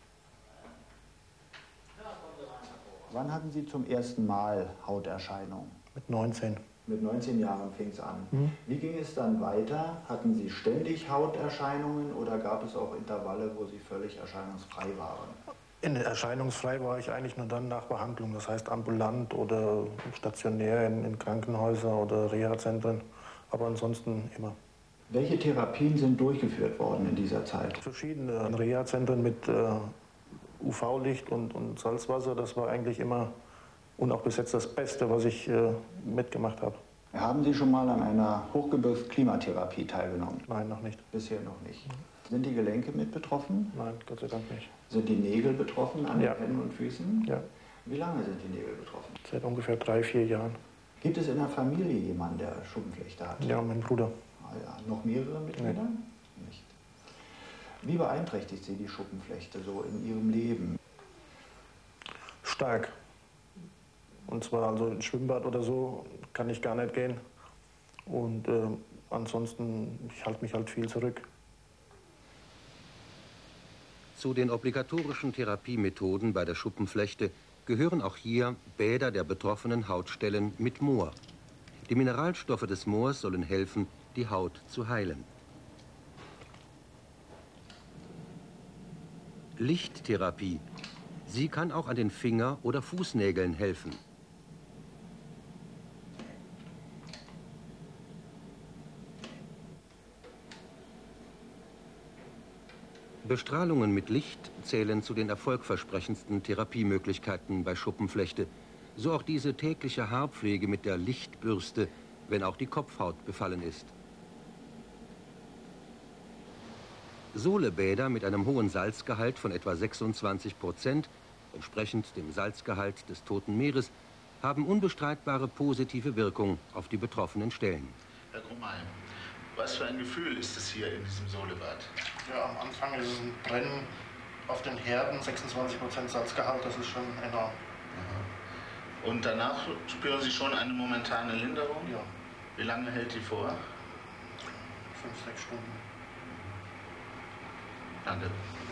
Speaker 9: Wann hatten Sie zum ersten Mal Hauterscheinungen?
Speaker 12: Mit neunzehn.
Speaker 9: Mit neunzehn Jahren fing es an.
Speaker 12: Mhm.
Speaker 9: Wie ging es dann weiter? Hatten Sie ständig Hauterscheinungen oder gab es auch Intervalle, wo Sie völlig erscheinungsfrei waren?
Speaker 12: In erscheinungsfrei war ich eigentlich nur dann nach Behandlung, das heißt ambulant oder stationär in, in Krankenhäusern oder Reha-Zentren, aber ansonsten immer.
Speaker 9: Welche Therapien sind durchgeführt worden in dieser Zeit?
Speaker 12: Verschiedene Reha-Zentren mit äh, U V-Licht und, und Salzwasser, das war eigentlich immer und auch bis jetzt das Beste, was ich äh, mitgemacht habe.
Speaker 9: Haben Sie schon mal an einer Hochgebirgsklimatherapie teilgenommen?
Speaker 12: Nein, noch nicht.
Speaker 9: Bisher noch nicht. Sind die Gelenke mit betroffen?
Speaker 12: Nein, Gott sei Dank nicht.
Speaker 9: Sind die Nägel betroffen an
Speaker 12: ja.
Speaker 9: den Händen und Füßen?
Speaker 12: Ja.
Speaker 9: Wie lange sind die Nägel betroffen?
Speaker 12: Seit ungefähr drei, vier Jahren.
Speaker 9: Gibt es in der Familie jemanden, der Schuppenflechte hat?
Speaker 12: Ja, mein Bruder.
Speaker 9: Ah, ja. Noch mehrere Mitglieder? Nee. Nicht. Wie beeinträchtigt Sie die Schuppenflechte so in Ihrem Leben?
Speaker 12: Stark. Und zwar also ins Schwimmbad oder so kann ich gar nicht gehen. Und äh, ansonsten, ich halte mich halt viel zurück.
Speaker 2: Zu den obligatorischen Therapiemethoden bei der Schuppenflechte gehören auch hier Bäder der betroffenen Hautstellen mit Moor. Die Mineralstoffe des Moors sollen helfen, die Haut zu heilen. Lichttherapie. Sie kann auch an den Finger- oder Fußnägeln helfen. Bestrahlungen mit Licht zählen zu den erfolgversprechendsten Therapiemöglichkeiten bei Schuppenflechte. So auch diese tägliche Haarpflege mit der Lichtbürste, wenn auch die Kopfhaut befallen ist. Solebäder mit einem hohen Salzgehalt von etwa sechsundzwanzig Prozent, entsprechend dem Salzgehalt des Toten Meeres, haben unbestreitbare positive Wirkung auf die betroffenen Stellen.
Speaker 5: Herr Krummey, was für ein Gefühl ist es hier in diesem Solebad?
Speaker 12: Ja, am Anfang ist es ein Brennen auf den Herden, sechsundzwanzig Prozent Salzgehalt, das ist schon enorm.
Speaker 5: Aha. Und danach spüren Sie schon eine momentane Linderung?
Speaker 12: Ja.
Speaker 5: Wie lange hält die vor?
Speaker 12: Fünf, sechs Stunden.
Speaker 5: Danke.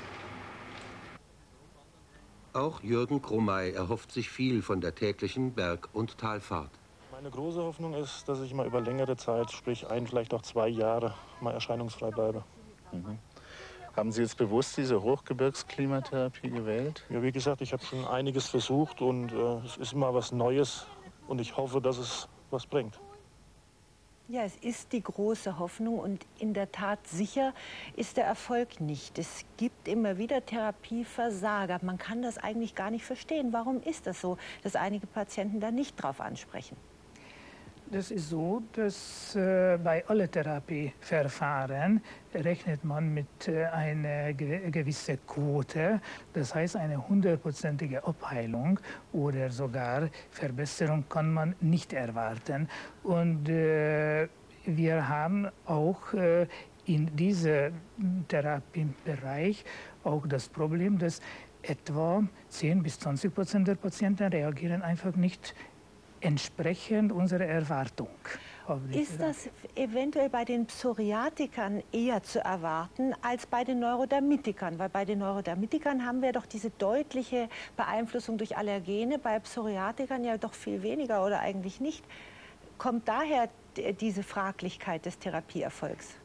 Speaker 2: Auch Jürgen Krummey erhofft sich viel von der täglichen Berg- und Talfahrt.
Speaker 12: Meine große Hoffnung ist, dass ich mal über längere Zeit, sprich ein, vielleicht auch zwei Jahre, mal erscheinungsfrei bleibe.
Speaker 5: Mhm. Haben Sie jetzt bewusst diese Hochgebirgsklimatherapie gewählt?
Speaker 12: Ja, wie gesagt, ich habe schon einiges versucht und äh, es ist immer was Neues und ich hoffe, dass es was bringt.
Speaker 1: Ja, es ist die große Hoffnung und in der Tat sicher ist der Erfolg nicht. Es gibt immer wieder Therapieversager. Man kann das eigentlich gar nicht verstehen. Warum ist das so, dass einige Patienten da nicht drauf ansprechen?
Speaker 7: Das ist so, dass äh, bei allen Therapieverfahren rechnet man mit äh, einer ge gewissen Quote, das heißt eine hundertprozentige Abheilung oder sogar Verbesserung kann man nicht erwarten. Und äh, wir haben auch äh, in diesem Therapiebereich auch das Problem, dass etwa zehn bis zwanzig Prozent der Patienten reagieren einfach nicht entsprechend unserer Erwartung.
Speaker 1: Ist das eventuell bei den Psoriatikern eher zu erwarten als bei den Neurodermitikern? Weil bei den Neurodermitikern haben wir doch diese deutliche Beeinflussung durch Allergene, bei Psoriatikern ja doch viel weniger oder eigentlich nicht. Kommt daher diese Fraglichkeit des Therapieerfolgs?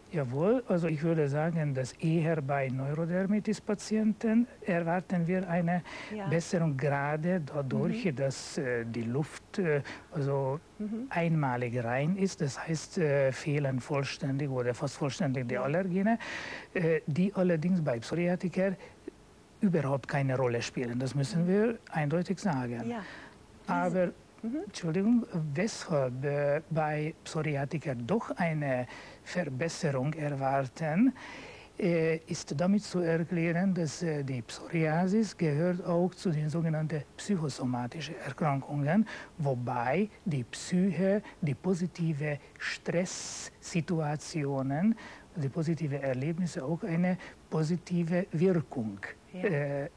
Speaker 7: Jawohl, also ich würde sagen, dass eher bei Neurodermitis-Patienten erwarten wir eine ja. Besserung, gerade dadurch, mhm. dass äh, die Luft äh, also mhm. einmalig rein ist. Das heißt, äh, fehlen vollständig oder fast vollständig die Allergene, äh, die allerdings bei Psoriatiker überhaupt keine Rolle spielen. Das müssen wir eindeutig sagen. Ja. Aber Mhm. Entschuldigung, weshalb äh, bei Psoriatiker doch eine Verbesserung erwarten, äh, ist damit zu erklären, dass äh, die Psoriasis gehört auch zu den sogenannten psychosomatischen Erkrankungen, wobei die Psyche, die positive Stresssituationen, die positive Erlebnisse auch eine positive Wirkung ja. äh,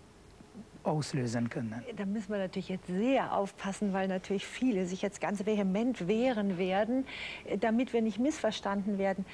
Speaker 7: auslösen können.
Speaker 1: Da müssen wir natürlich jetzt sehr aufpassen, weil natürlich viele sich jetzt ganz vehement wehren werden, damit wir nicht missverstanden werden.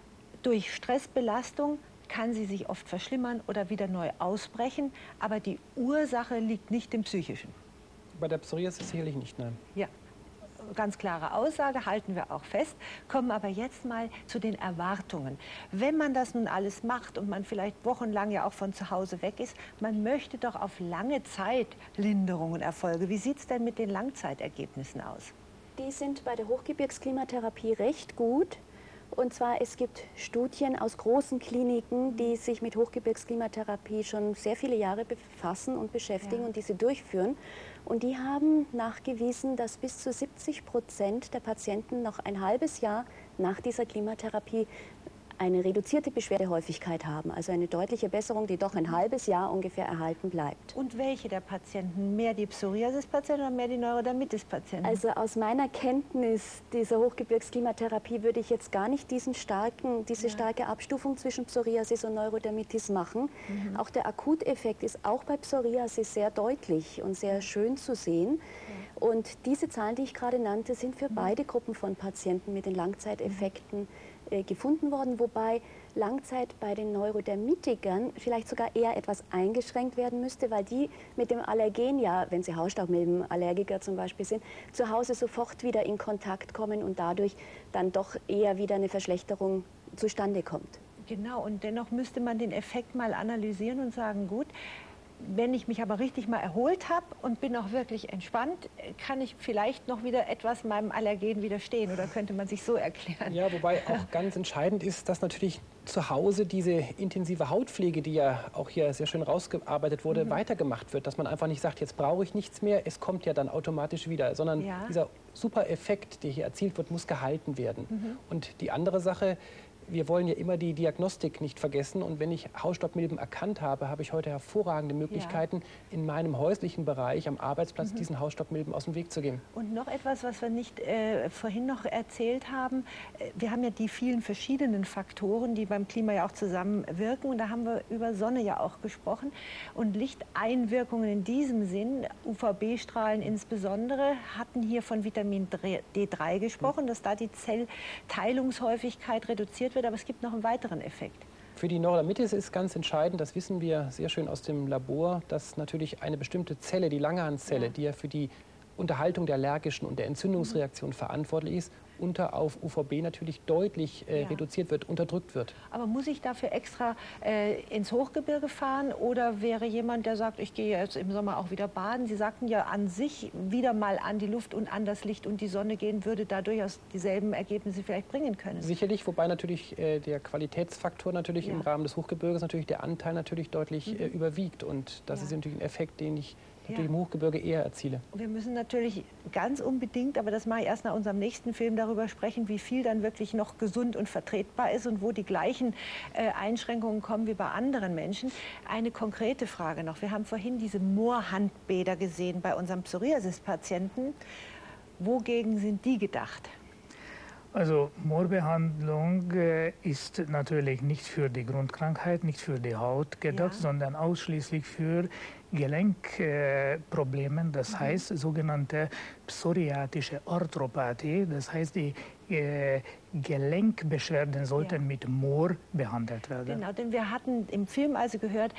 Speaker 1: Durch Stressbelastung kann sie sich oft verschlimmern oder wieder neu ausbrechen, aber die Ursache liegt nicht im Psychischen.
Speaker 3: Bei der Psoriasis sicherlich nicht, nein.
Speaker 1: Ja. Ganz klare Aussage, halten wir auch fest, kommen aber jetzt mal zu den Erwartungen. Wenn man das nun alles macht und man vielleicht wochenlang ja auch von zu Hause weg ist, man möchte doch auf lange Zeit Linderung und Erfolge. Wie sieht es denn mit den Langzeitergebnissen aus?
Speaker 8: Die sind bei der Hochgebirgsklimatherapie recht gut. Und zwar, es gibt Studien aus großen Kliniken, die sich mit Hochgebirgsklimatherapie schon sehr viele Jahre befassen und beschäftigen ja. und diese durchführen. Und die haben nachgewiesen, dass bis zu siebzig Prozent der Patienten noch ein halbes Jahr nach dieser Klimatherapie eine reduzierte Beschwerdehäufigkeit haben, also eine deutliche Besserung, die doch ein halbes Jahr ungefähr erhalten bleibt.
Speaker 1: Und welche der Patienten? Mehr die Psoriasis-Patienten oder mehr die Neurodermitis-Patienten?
Speaker 8: Also aus meiner Kenntnis dieser Hochgebirgsklimatherapie würde ich jetzt gar nicht diesen starken, diese ja. starke Abstufung zwischen Psoriasis und Neurodermitis machen. Mhm. Auch der Akuteffekt ist auch bei Psoriasis sehr deutlich und sehr schön zu sehen. Ja. Und diese Zahlen, die ich gerade nannte, sind für mhm. beide Gruppen von Patienten mit den Langzeiteffekten mhm. gefunden worden, wobei Langzeit bei den Neurodermitikern vielleicht sogar eher etwas eingeschränkt werden müsste, weil die mit dem Allergen ja, wenn sie Hausstaubmilbenallergiker zum Beispiel sind, zu Hause sofort wieder in Kontakt kommen und dadurch dann doch eher wieder eine Verschlechterung zustande kommt.
Speaker 1: Genau, und dennoch müsste man den Effekt mal analysieren und sagen, gut, wenn ich mich aber richtig mal erholt habe und bin auch wirklich entspannt, kann ich vielleicht noch wieder etwas meinem Allergen widerstehen, oder könnte man sich so erklären?
Speaker 3: Ja, wobei auch ganz entscheidend ist, dass natürlich zu Hause diese intensive Hautpflege, die ja auch hier sehr schön rausgearbeitet wurde, mhm. weitergemacht wird. Dass man einfach nicht sagt, jetzt brauche ich nichts mehr, es kommt ja dann automatisch wieder, sondern ja. dieser super Effekt, der hier erzielt wird, muss gehalten werden. Mhm. Und die andere Sache, wir wollen ja immer die Diagnostik nicht vergessen, und wenn ich Hausstaubmilben erkannt habe, habe ich heute hervorragende Möglichkeiten, ja. in meinem häuslichen Bereich, am Arbeitsplatz, mhm. diesen Hausstaubmilben aus dem Weg zu gehen.
Speaker 1: Und noch etwas, was wir nicht äh, vorhin noch erzählt haben, wir haben ja die vielen verschiedenen Faktoren, die beim Klima ja auch zusammenwirken, und da haben wir über Sonne ja auch gesprochen, und Lichteinwirkungen in diesem Sinn, U V B-Strahlen insbesondere, hatten hier von Vitamin D drei gesprochen, mhm. dass da die Zellteilungshäufigkeit reduziert wird. Aber es gibt noch einen weiteren Effekt.
Speaker 3: Für die Neurodermitis ist ganz entscheidend, das wissen wir sehr schön aus dem Labor, dass natürlich eine bestimmte Zelle, die Langerhanszelle, ja. die ja für die Unterhaltung der allergischen und der Entzündungsreaktion mhm. verantwortlich ist, unter auf U V B natürlich deutlich äh, ja. reduziert wird, unterdrückt wird.
Speaker 1: Aber muss ich dafür extra äh, ins Hochgebirge fahren, oder wäre jemand, der sagt, ich gehe jetzt im Sommer auch wieder baden? Sie sagten ja an sich, wieder mal an die Luft und an das Licht und die Sonne gehen, würde da durchaus dieselben Ergebnisse vielleicht bringen können.
Speaker 3: Sicherlich, wobei natürlich äh, der Qualitätsfaktor natürlich ja. im Rahmen des Hochgebirges natürlich der Anteil natürlich deutlich mhm. äh, überwiegt, und das ja. ist natürlich ein Effekt, den ich natürlich im Hochgebirge eher erziele.
Speaker 1: Wir müssen natürlich ganz unbedingt, aber das mache ich erst nach unserem nächsten Film, darüber sprechen, wie viel dann wirklich noch gesund und vertretbar ist und wo die gleichen äh, Einschränkungen kommen wie bei anderen Menschen. Eine konkrete Frage noch. Wir haben vorhin diese Moorhandbäder gesehen bei unserem Psoriasis-Patienten. Wogegen sind die gedacht?
Speaker 7: Also Moorbehandlung äh, ist natürlich nicht für die Grundkrankheit, nicht für die Haut gedacht, ja. sondern ausschließlich für Gelenkprobleme, äh, das mhm. heißt sogenannte psoriatische Arthropathie, das heißt die äh, Gelenkbeschwerden sollten ja. mit Moor behandelt werden.
Speaker 1: Genau, denn wir hatten im Film also gehört,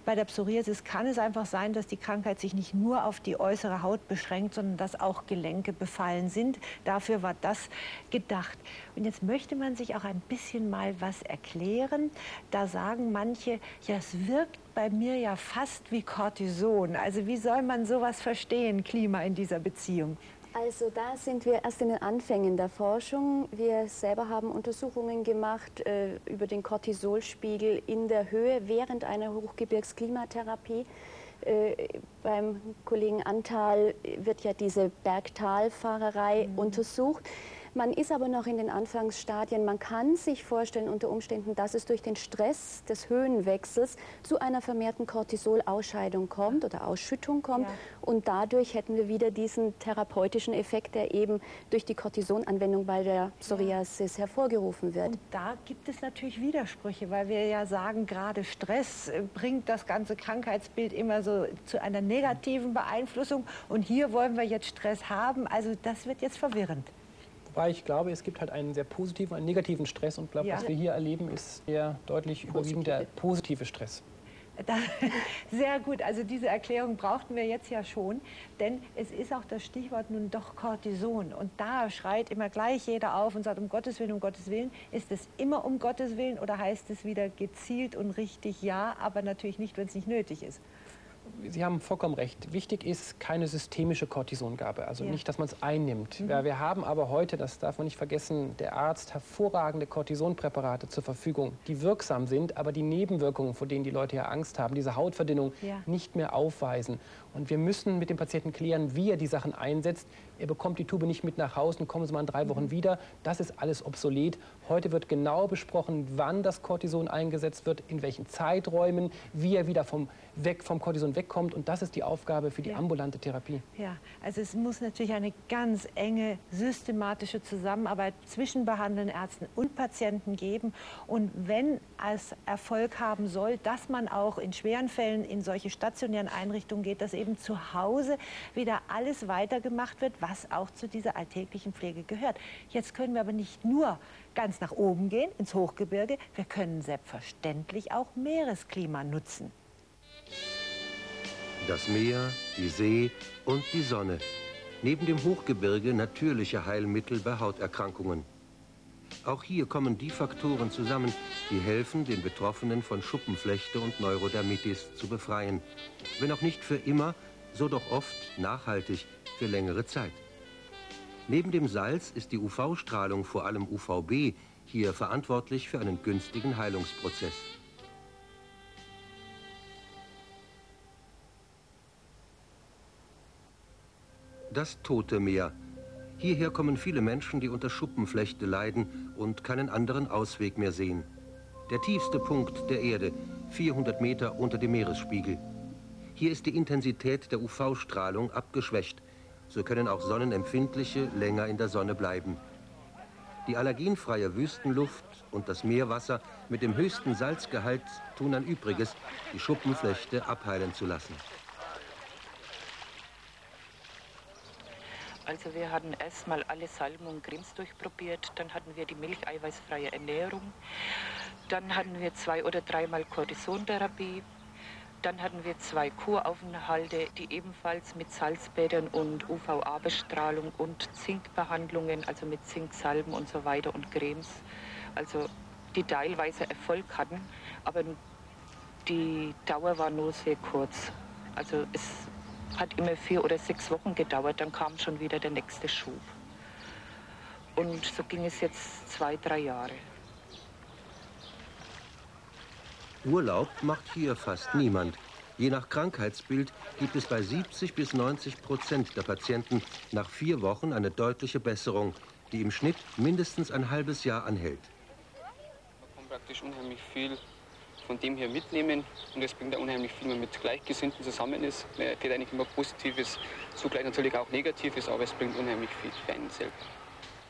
Speaker 1: Bei der Psoriasis kann es einfach sein, dass die Krankheit sich nicht nur auf die äußere Haut beschränkt, sondern dass auch Gelenke befallen sind. Dafür war das gedacht. Und jetzt möchte man sich auch ein bisschen mal was erklären. Da sagen manche, ja, es wirkt bei mir ja fast wie Cortison. Also wie soll man sowas verstehen, Klima in dieser Beziehung?
Speaker 8: Also da sind wir erst in den Anfängen der Forschung. Wir selber haben Untersuchungen gemacht äh, über den Cortisolspiegel in der Höhe während einer Hochgebirgsklimatherapie. Äh, beim Kollegen Antal wird ja diese Bergtalfahrerei mhm. untersucht. Man ist aber noch in den Anfangsstadien. Man kann sich vorstellen unter Umständen, dass es durch den Stress des Höhenwechsels zu einer vermehrten Cortisolausscheidung kommt oder Ausschüttung kommt. Ja. Und dadurch hätten wir wieder diesen therapeutischen Effekt, der eben durch die Cortisonanwendung bei der Psoriasis ja. hervorgerufen wird.
Speaker 1: Und da gibt es natürlich Widersprüche, weil wir ja sagen, gerade Stress bringt das ganze Krankheitsbild immer so zu einer negativen Beeinflussung. Und hier wollen wir jetzt Stress haben. Also das wird jetzt verwirrend.
Speaker 3: Wobei ich glaube, es gibt halt einen sehr positiven, einen negativen Stress und glaube, ja. was wir hier erleben, ist eher deutlich überwiegend der positive Stress.
Speaker 1: Da, sehr gut, also diese Erklärung brauchten wir jetzt ja schon, denn es ist auch das Stichwort nun doch Cortison. Und da schreit immer gleich jeder auf und sagt, um Gottes Willen, um Gottes Willen. Ist es immer um Gottes Willen oder heißt es wieder gezielt und richtig ja, aber natürlich nicht, wenn es nicht nötig ist?
Speaker 3: Sie haben vollkommen recht. Wichtig ist keine systemische Cortisongabe, also ja. nicht, dass man es einnimmt. Mhm. Ja, wir haben aber heute, das darf man nicht vergessen, der Arzt hervorragende Cortisonpräparate zur Verfügung, die wirksam sind, aber die Nebenwirkungen, vor denen die Leute ja Angst haben, diese Hautverdünnung, ja. nicht mehr aufweisen. Und wir müssen mit dem Patienten klären, wie er die Sachen einsetzt. Er bekommt die Tube nicht mit nach Hause und kommen Sie mal in drei Wochen mhm. wieder. Das ist alles obsolet. Heute wird genau besprochen, wann das Cortison eingesetzt wird, in welchen Zeiträumen, wie er wieder vom, weg, vom Cortison wegkommt. Und das ist die Aufgabe für die ja. ambulante Therapie.
Speaker 1: Ja, also es muss natürlich eine ganz enge, systematische Zusammenarbeit zwischen behandelnden Ärzten und Patienten geben. Und wenn es Erfolg haben soll, dass man auch in schweren Fällen in solche stationären Einrichtungen geht, dass eben zu Hause wieder alles weitergemacht wird, was auch zu dieser alltäglichen Pflege gehört. Jetzt können wir aber nicht nur ganz nach oben gehen, ins Hochgebirge, wir können selbstverständlich auch Meeresklima nutzen.
Speaker 2: Das Meer, die See und die Sonne. Neben dem Hochgebirge natürliche Heilmittel bei Hauterkrankungen. Auch hier kommen die Faktoren zusammen, die helfen, den Betroffenen von Schuppenflechte und Neurodermitis zu befreien. Wenn auch nicht für immer, so doch oft nachhaltig für längere Zeit. Neben dem Salz ist die U V-Strahlung, vor allem U V B, hier verantwortlich für einen günstigen Heilungsprozess. Das Tote Meer. Hierher kommen viele Menschen, die unter Schuppenflechte leiden und keinen anderen Ausweg mehr sehen. Der tiefste Punkt der Erde, vierhundert Meter unter dem Meeresspiegel. Hier ist die Intensität der U V-Strahlung abgeschwächt. So können auch Sonnenempfindliche länger in der Sonne bleiben. Die allergenfreie Wüstenluft und das Meerwasser mit dem höchsten Salzgehalt tun ein Übriges, die Schuppenflechte abheilen zu lassen.
Speaker 11: Also wir hatten erstmal alle Salben und Cremes durchprobiert, dann hatten wir die milcheiweißfreie Ernährung, dann hatten wir zwei oder dreimal Cortisontherapie, dann hatten wir zwei Kuraufenthalte, die ebenfalls mit Salzbädern und U V A-Bestrahlung und Zinkbehandlungen, also mit Zinksalben und so weiter und Cremes, also die teilweise Erfolg hatten, aber die Dauer war nur sehr kurz. Also es hat immer vier oder sechs Wochen gedauert, dann kam schon wieder der nächste Schub. Und so ging es jetzt zwei, drei Jahre.
Speaker 2: Urlaub macht hier fast niemand. Je nach Krankheitsbild gibt es bei siebzig bis neunzig Prozent der Patienten nach vier Wochen eine deutliche Besserung, die im Schnitt mindestens ein halbes Jahr anhält.
Speaker 13: Man kann praktisch unheimlich viel von dem hier mitnehmen und es bringt ja unheimlich viel, wenn man mit Gleichgesinnten zusammen ist. Man erfährt eigentlich immer Positives, zugleich natürlich auch Negatives, aber es bringt unheimlich viel für einen selber.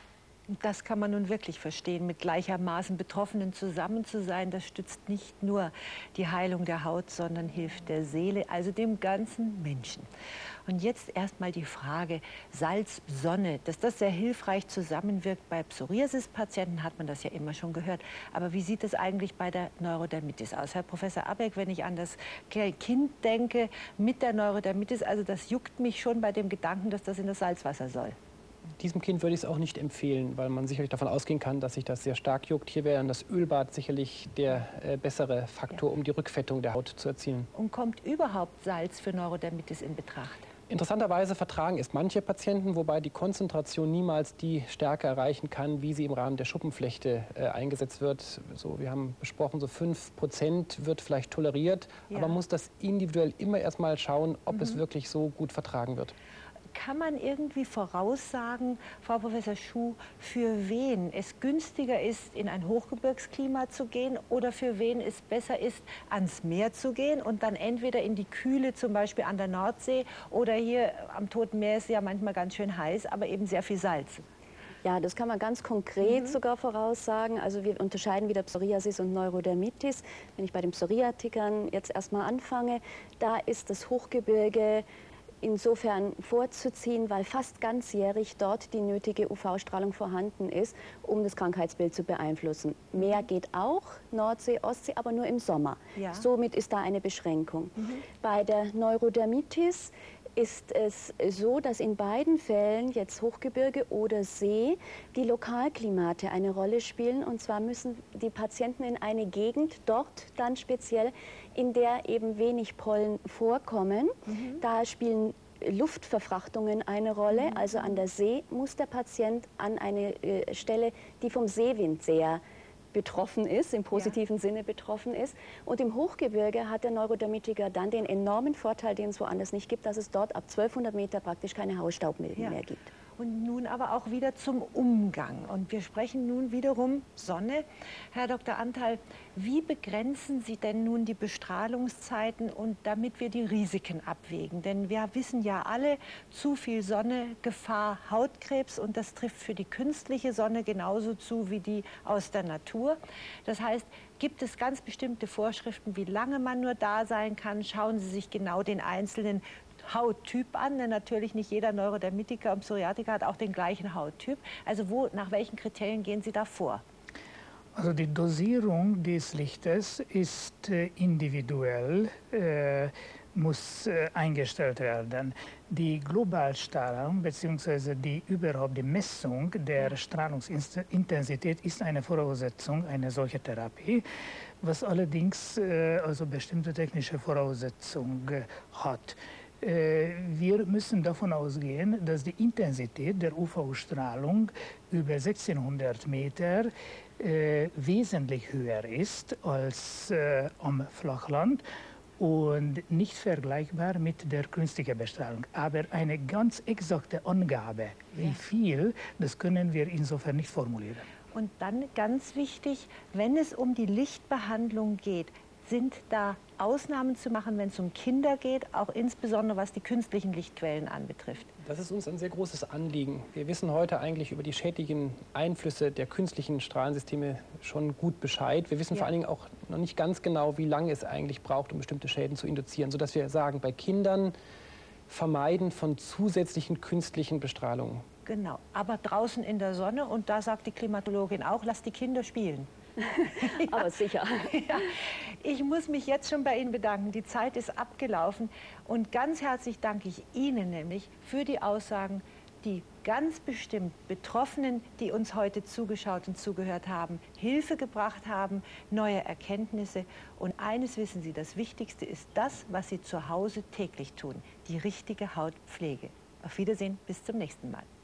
Speaker 1: Das kann man nun wirklich verstehen, mit gleichermaßen Betroffenen zusammen zu sein. Das stützt nicht nur die Heilung der Haut, sondern hilft der Seele, also dem ganzen Menschen. Und jetzt erstmal die Frage Salz, Sonne, dass das sehr hilfreich zusammenwirkt. Bei Psoriasis-Patienten hat man das ja immer schon gehört. Aber wie sieht es eigentlich bei der Neurodermitis aus? Herr Professor Abeck, wenn ich an das Kind denke mit der Neurodermitis, also das juckt mich schon bei dem Gedanken, dass das in das Salzwasser soll.
Speaker 3: Diesem Kind würde ich es auch nicht empfehlen, weil man sicherlich davon ausgehen kann, dass sich das sehr stark juckt. Hier wäre dann das Ölbad sicherlich der äh, bessere Faktor, ja, um die Rückfettung der Haut zu erzielen.
Speaker 1: Und kommt überhaupt Salz für Neurodermitis in Betracht?
Speaker 3: Interessanterweise vertragen es manche Patienten, wobei die Konzentration niemals die Stärke erreichen kann, wie sie im Rahmen der Schuppenflechte äh, eingesetzt wird. So, wir haben besprochen, so fünf Prozent wird vielleicht toleriert, ja, aber man muss das individuell immer erst mal schauen, ob mhm. es wirklich so gut vertragen wird.
Speaker 1: Kann man irgendwie voraussagen, Frau Professor Schuh, für wen es günstiger ist, in ein Hochgebirgsklima zu gehen oder für wen es besser ist, ans Meer zu gehen und dann entweder in die Kühle, zum Beispiel an der Nordsee, oder hier am Toten Meer ist ja manchmal ganz schön heiß, aber eben sehr viel Salz?
Speaker 8: Ja, das kann man ganz konkret
Speaker 1: mhm.
Speaker 8: sogar voraussagen. Also wir unterscheiden wieder Psoriasis und Neurodermitis. Wenn ich bei den Psoriatikern jetzt erstmal anfange, da ist das Hochgebirge insofern vorzuziehen, weil fast ganzjährig dort die nötige U V-Strahlung vorhanden ist, um das Krankheitsbild zu beeinflussen. Meer geht auch, Nordsee, Ostsee, aber nur im Sommer. Ja. Somit ist da eine Beschränkung. Mhm. Bei der Neurodermitis ist es so, dass in beiden Fällen, jetzt Hochgebirge oder See, die Lokalklimate eine Rolle spielen. Und zwar müssen die Patienten in eine Gegend, dort dann speziell, in der eben wenig Pollen vorkommen. Mhm. Da spielen Luftverfrachtungen eine Rolle. Mhm. Also an der See muss der Patient an eine äh, Stelle, die vom Seewind sehr betroffen ist, im positiven ja. Sinne betroffen ist. Und im Hochgebirge hat der Neurodermitiker dann den enormen Vorteil, den es woanders nicht gibt, dass es dort ab zwölfhundert Meter praktisch keine Hausstaubmilben ja. mehr gibt.
Speaker 1: Und nun aber auch wieder zum Umgang. Und wir sprechen nun wiederum Sonne. Herr Doktor Antal, wie begrenzen Sie denn nun die Bestrahlungszeiten und damit wir die Risiken abwägen? Denn wir wissen ja alle, zu viel Sonne, Gefahr Hautkrebs, und das trifft für die künstliche Sonne genauso zu wie die aus der Natur. Das heißt, gibt es ganz bestimmte Vorschriften, wie lange man nur da sein kann? Schauen Sie sich genau den einzelnen Hauttyp an, denn natürlich nicht jeder Neurodermitiker und Psoriatiker hat auch den gleichen Hauttyp. Also wo, nach welchen Kriterien gehen Sie da vor?
Speaker 7: Also die Dosierung des Lichtes ist äh, individuell, äh, muss äh, eingestellt werden. Die Globalstrahlung bzw. die überhaupt die Messung der Strahlungsintensität ist eine Voraussetzung einer solchen Therapie, was allerdings äh, also bestimmte technische Voraussetzungen äh, hat. Wir müssen davon ausgehen, dass die Intensität der U V-Strahlung über sechzehnhundert Meter äh, wesentlich höher ist als äh, am Flachland und nicht vergleichbar mit der künstlichen Bestrahlung. Aber eine ganz exakte Angabe, wie viel, das können wir insofern nicht formulieren.
Speaker 1: Und dann ganz wichtig, wenn es um die Lichtbehandlung geht, sind da Ausnahmen zu machen, wenn es um Kinder geht, auch insbesondere was die künstlichen Lichtquellen anbetrifft?
Speaker 3: Das ist uns ein sehr großes Anliegen. Wir wissen heute eigentlich über die schädlichen Einflüsse der künstlichen Strahlensysteme schon gut Bescheid. Wir wissen ja. vor allen Dingen auch noch nicht ganz genau, wie lange es eigentlich braucht, um bestimmte Schäden zu induzieren, sodass wir sagen, bei Kindern vermeiden von zusätzlichen künstlichen Bestrahlungen.
Speaker 1: Genau, aber draußen in der Sonne, und da sagt die Klimatologin auch, lass die Kinder spielen.
Speaker 8: ja. Aber sicher.
Speaker 1: Ja. Ich muss mich jetzt schon bei Ihnen bedanken. Die Zeit ist abgelaufen. Und ganz herzlich danke ich Ihnen nämlich für die Aussagen, die ganz bestimmt Betroffenen, die uns heute zugeschaut und zugehört haben, Hilfe gebracht haben, neue Erkenntnisse. Und eines wissen Sie, das Wichtigste ist das, was Sie zu Hause täglich tun, die richtige Hautpflege. Auf Wiedersehen, bis zum nächsten Mal.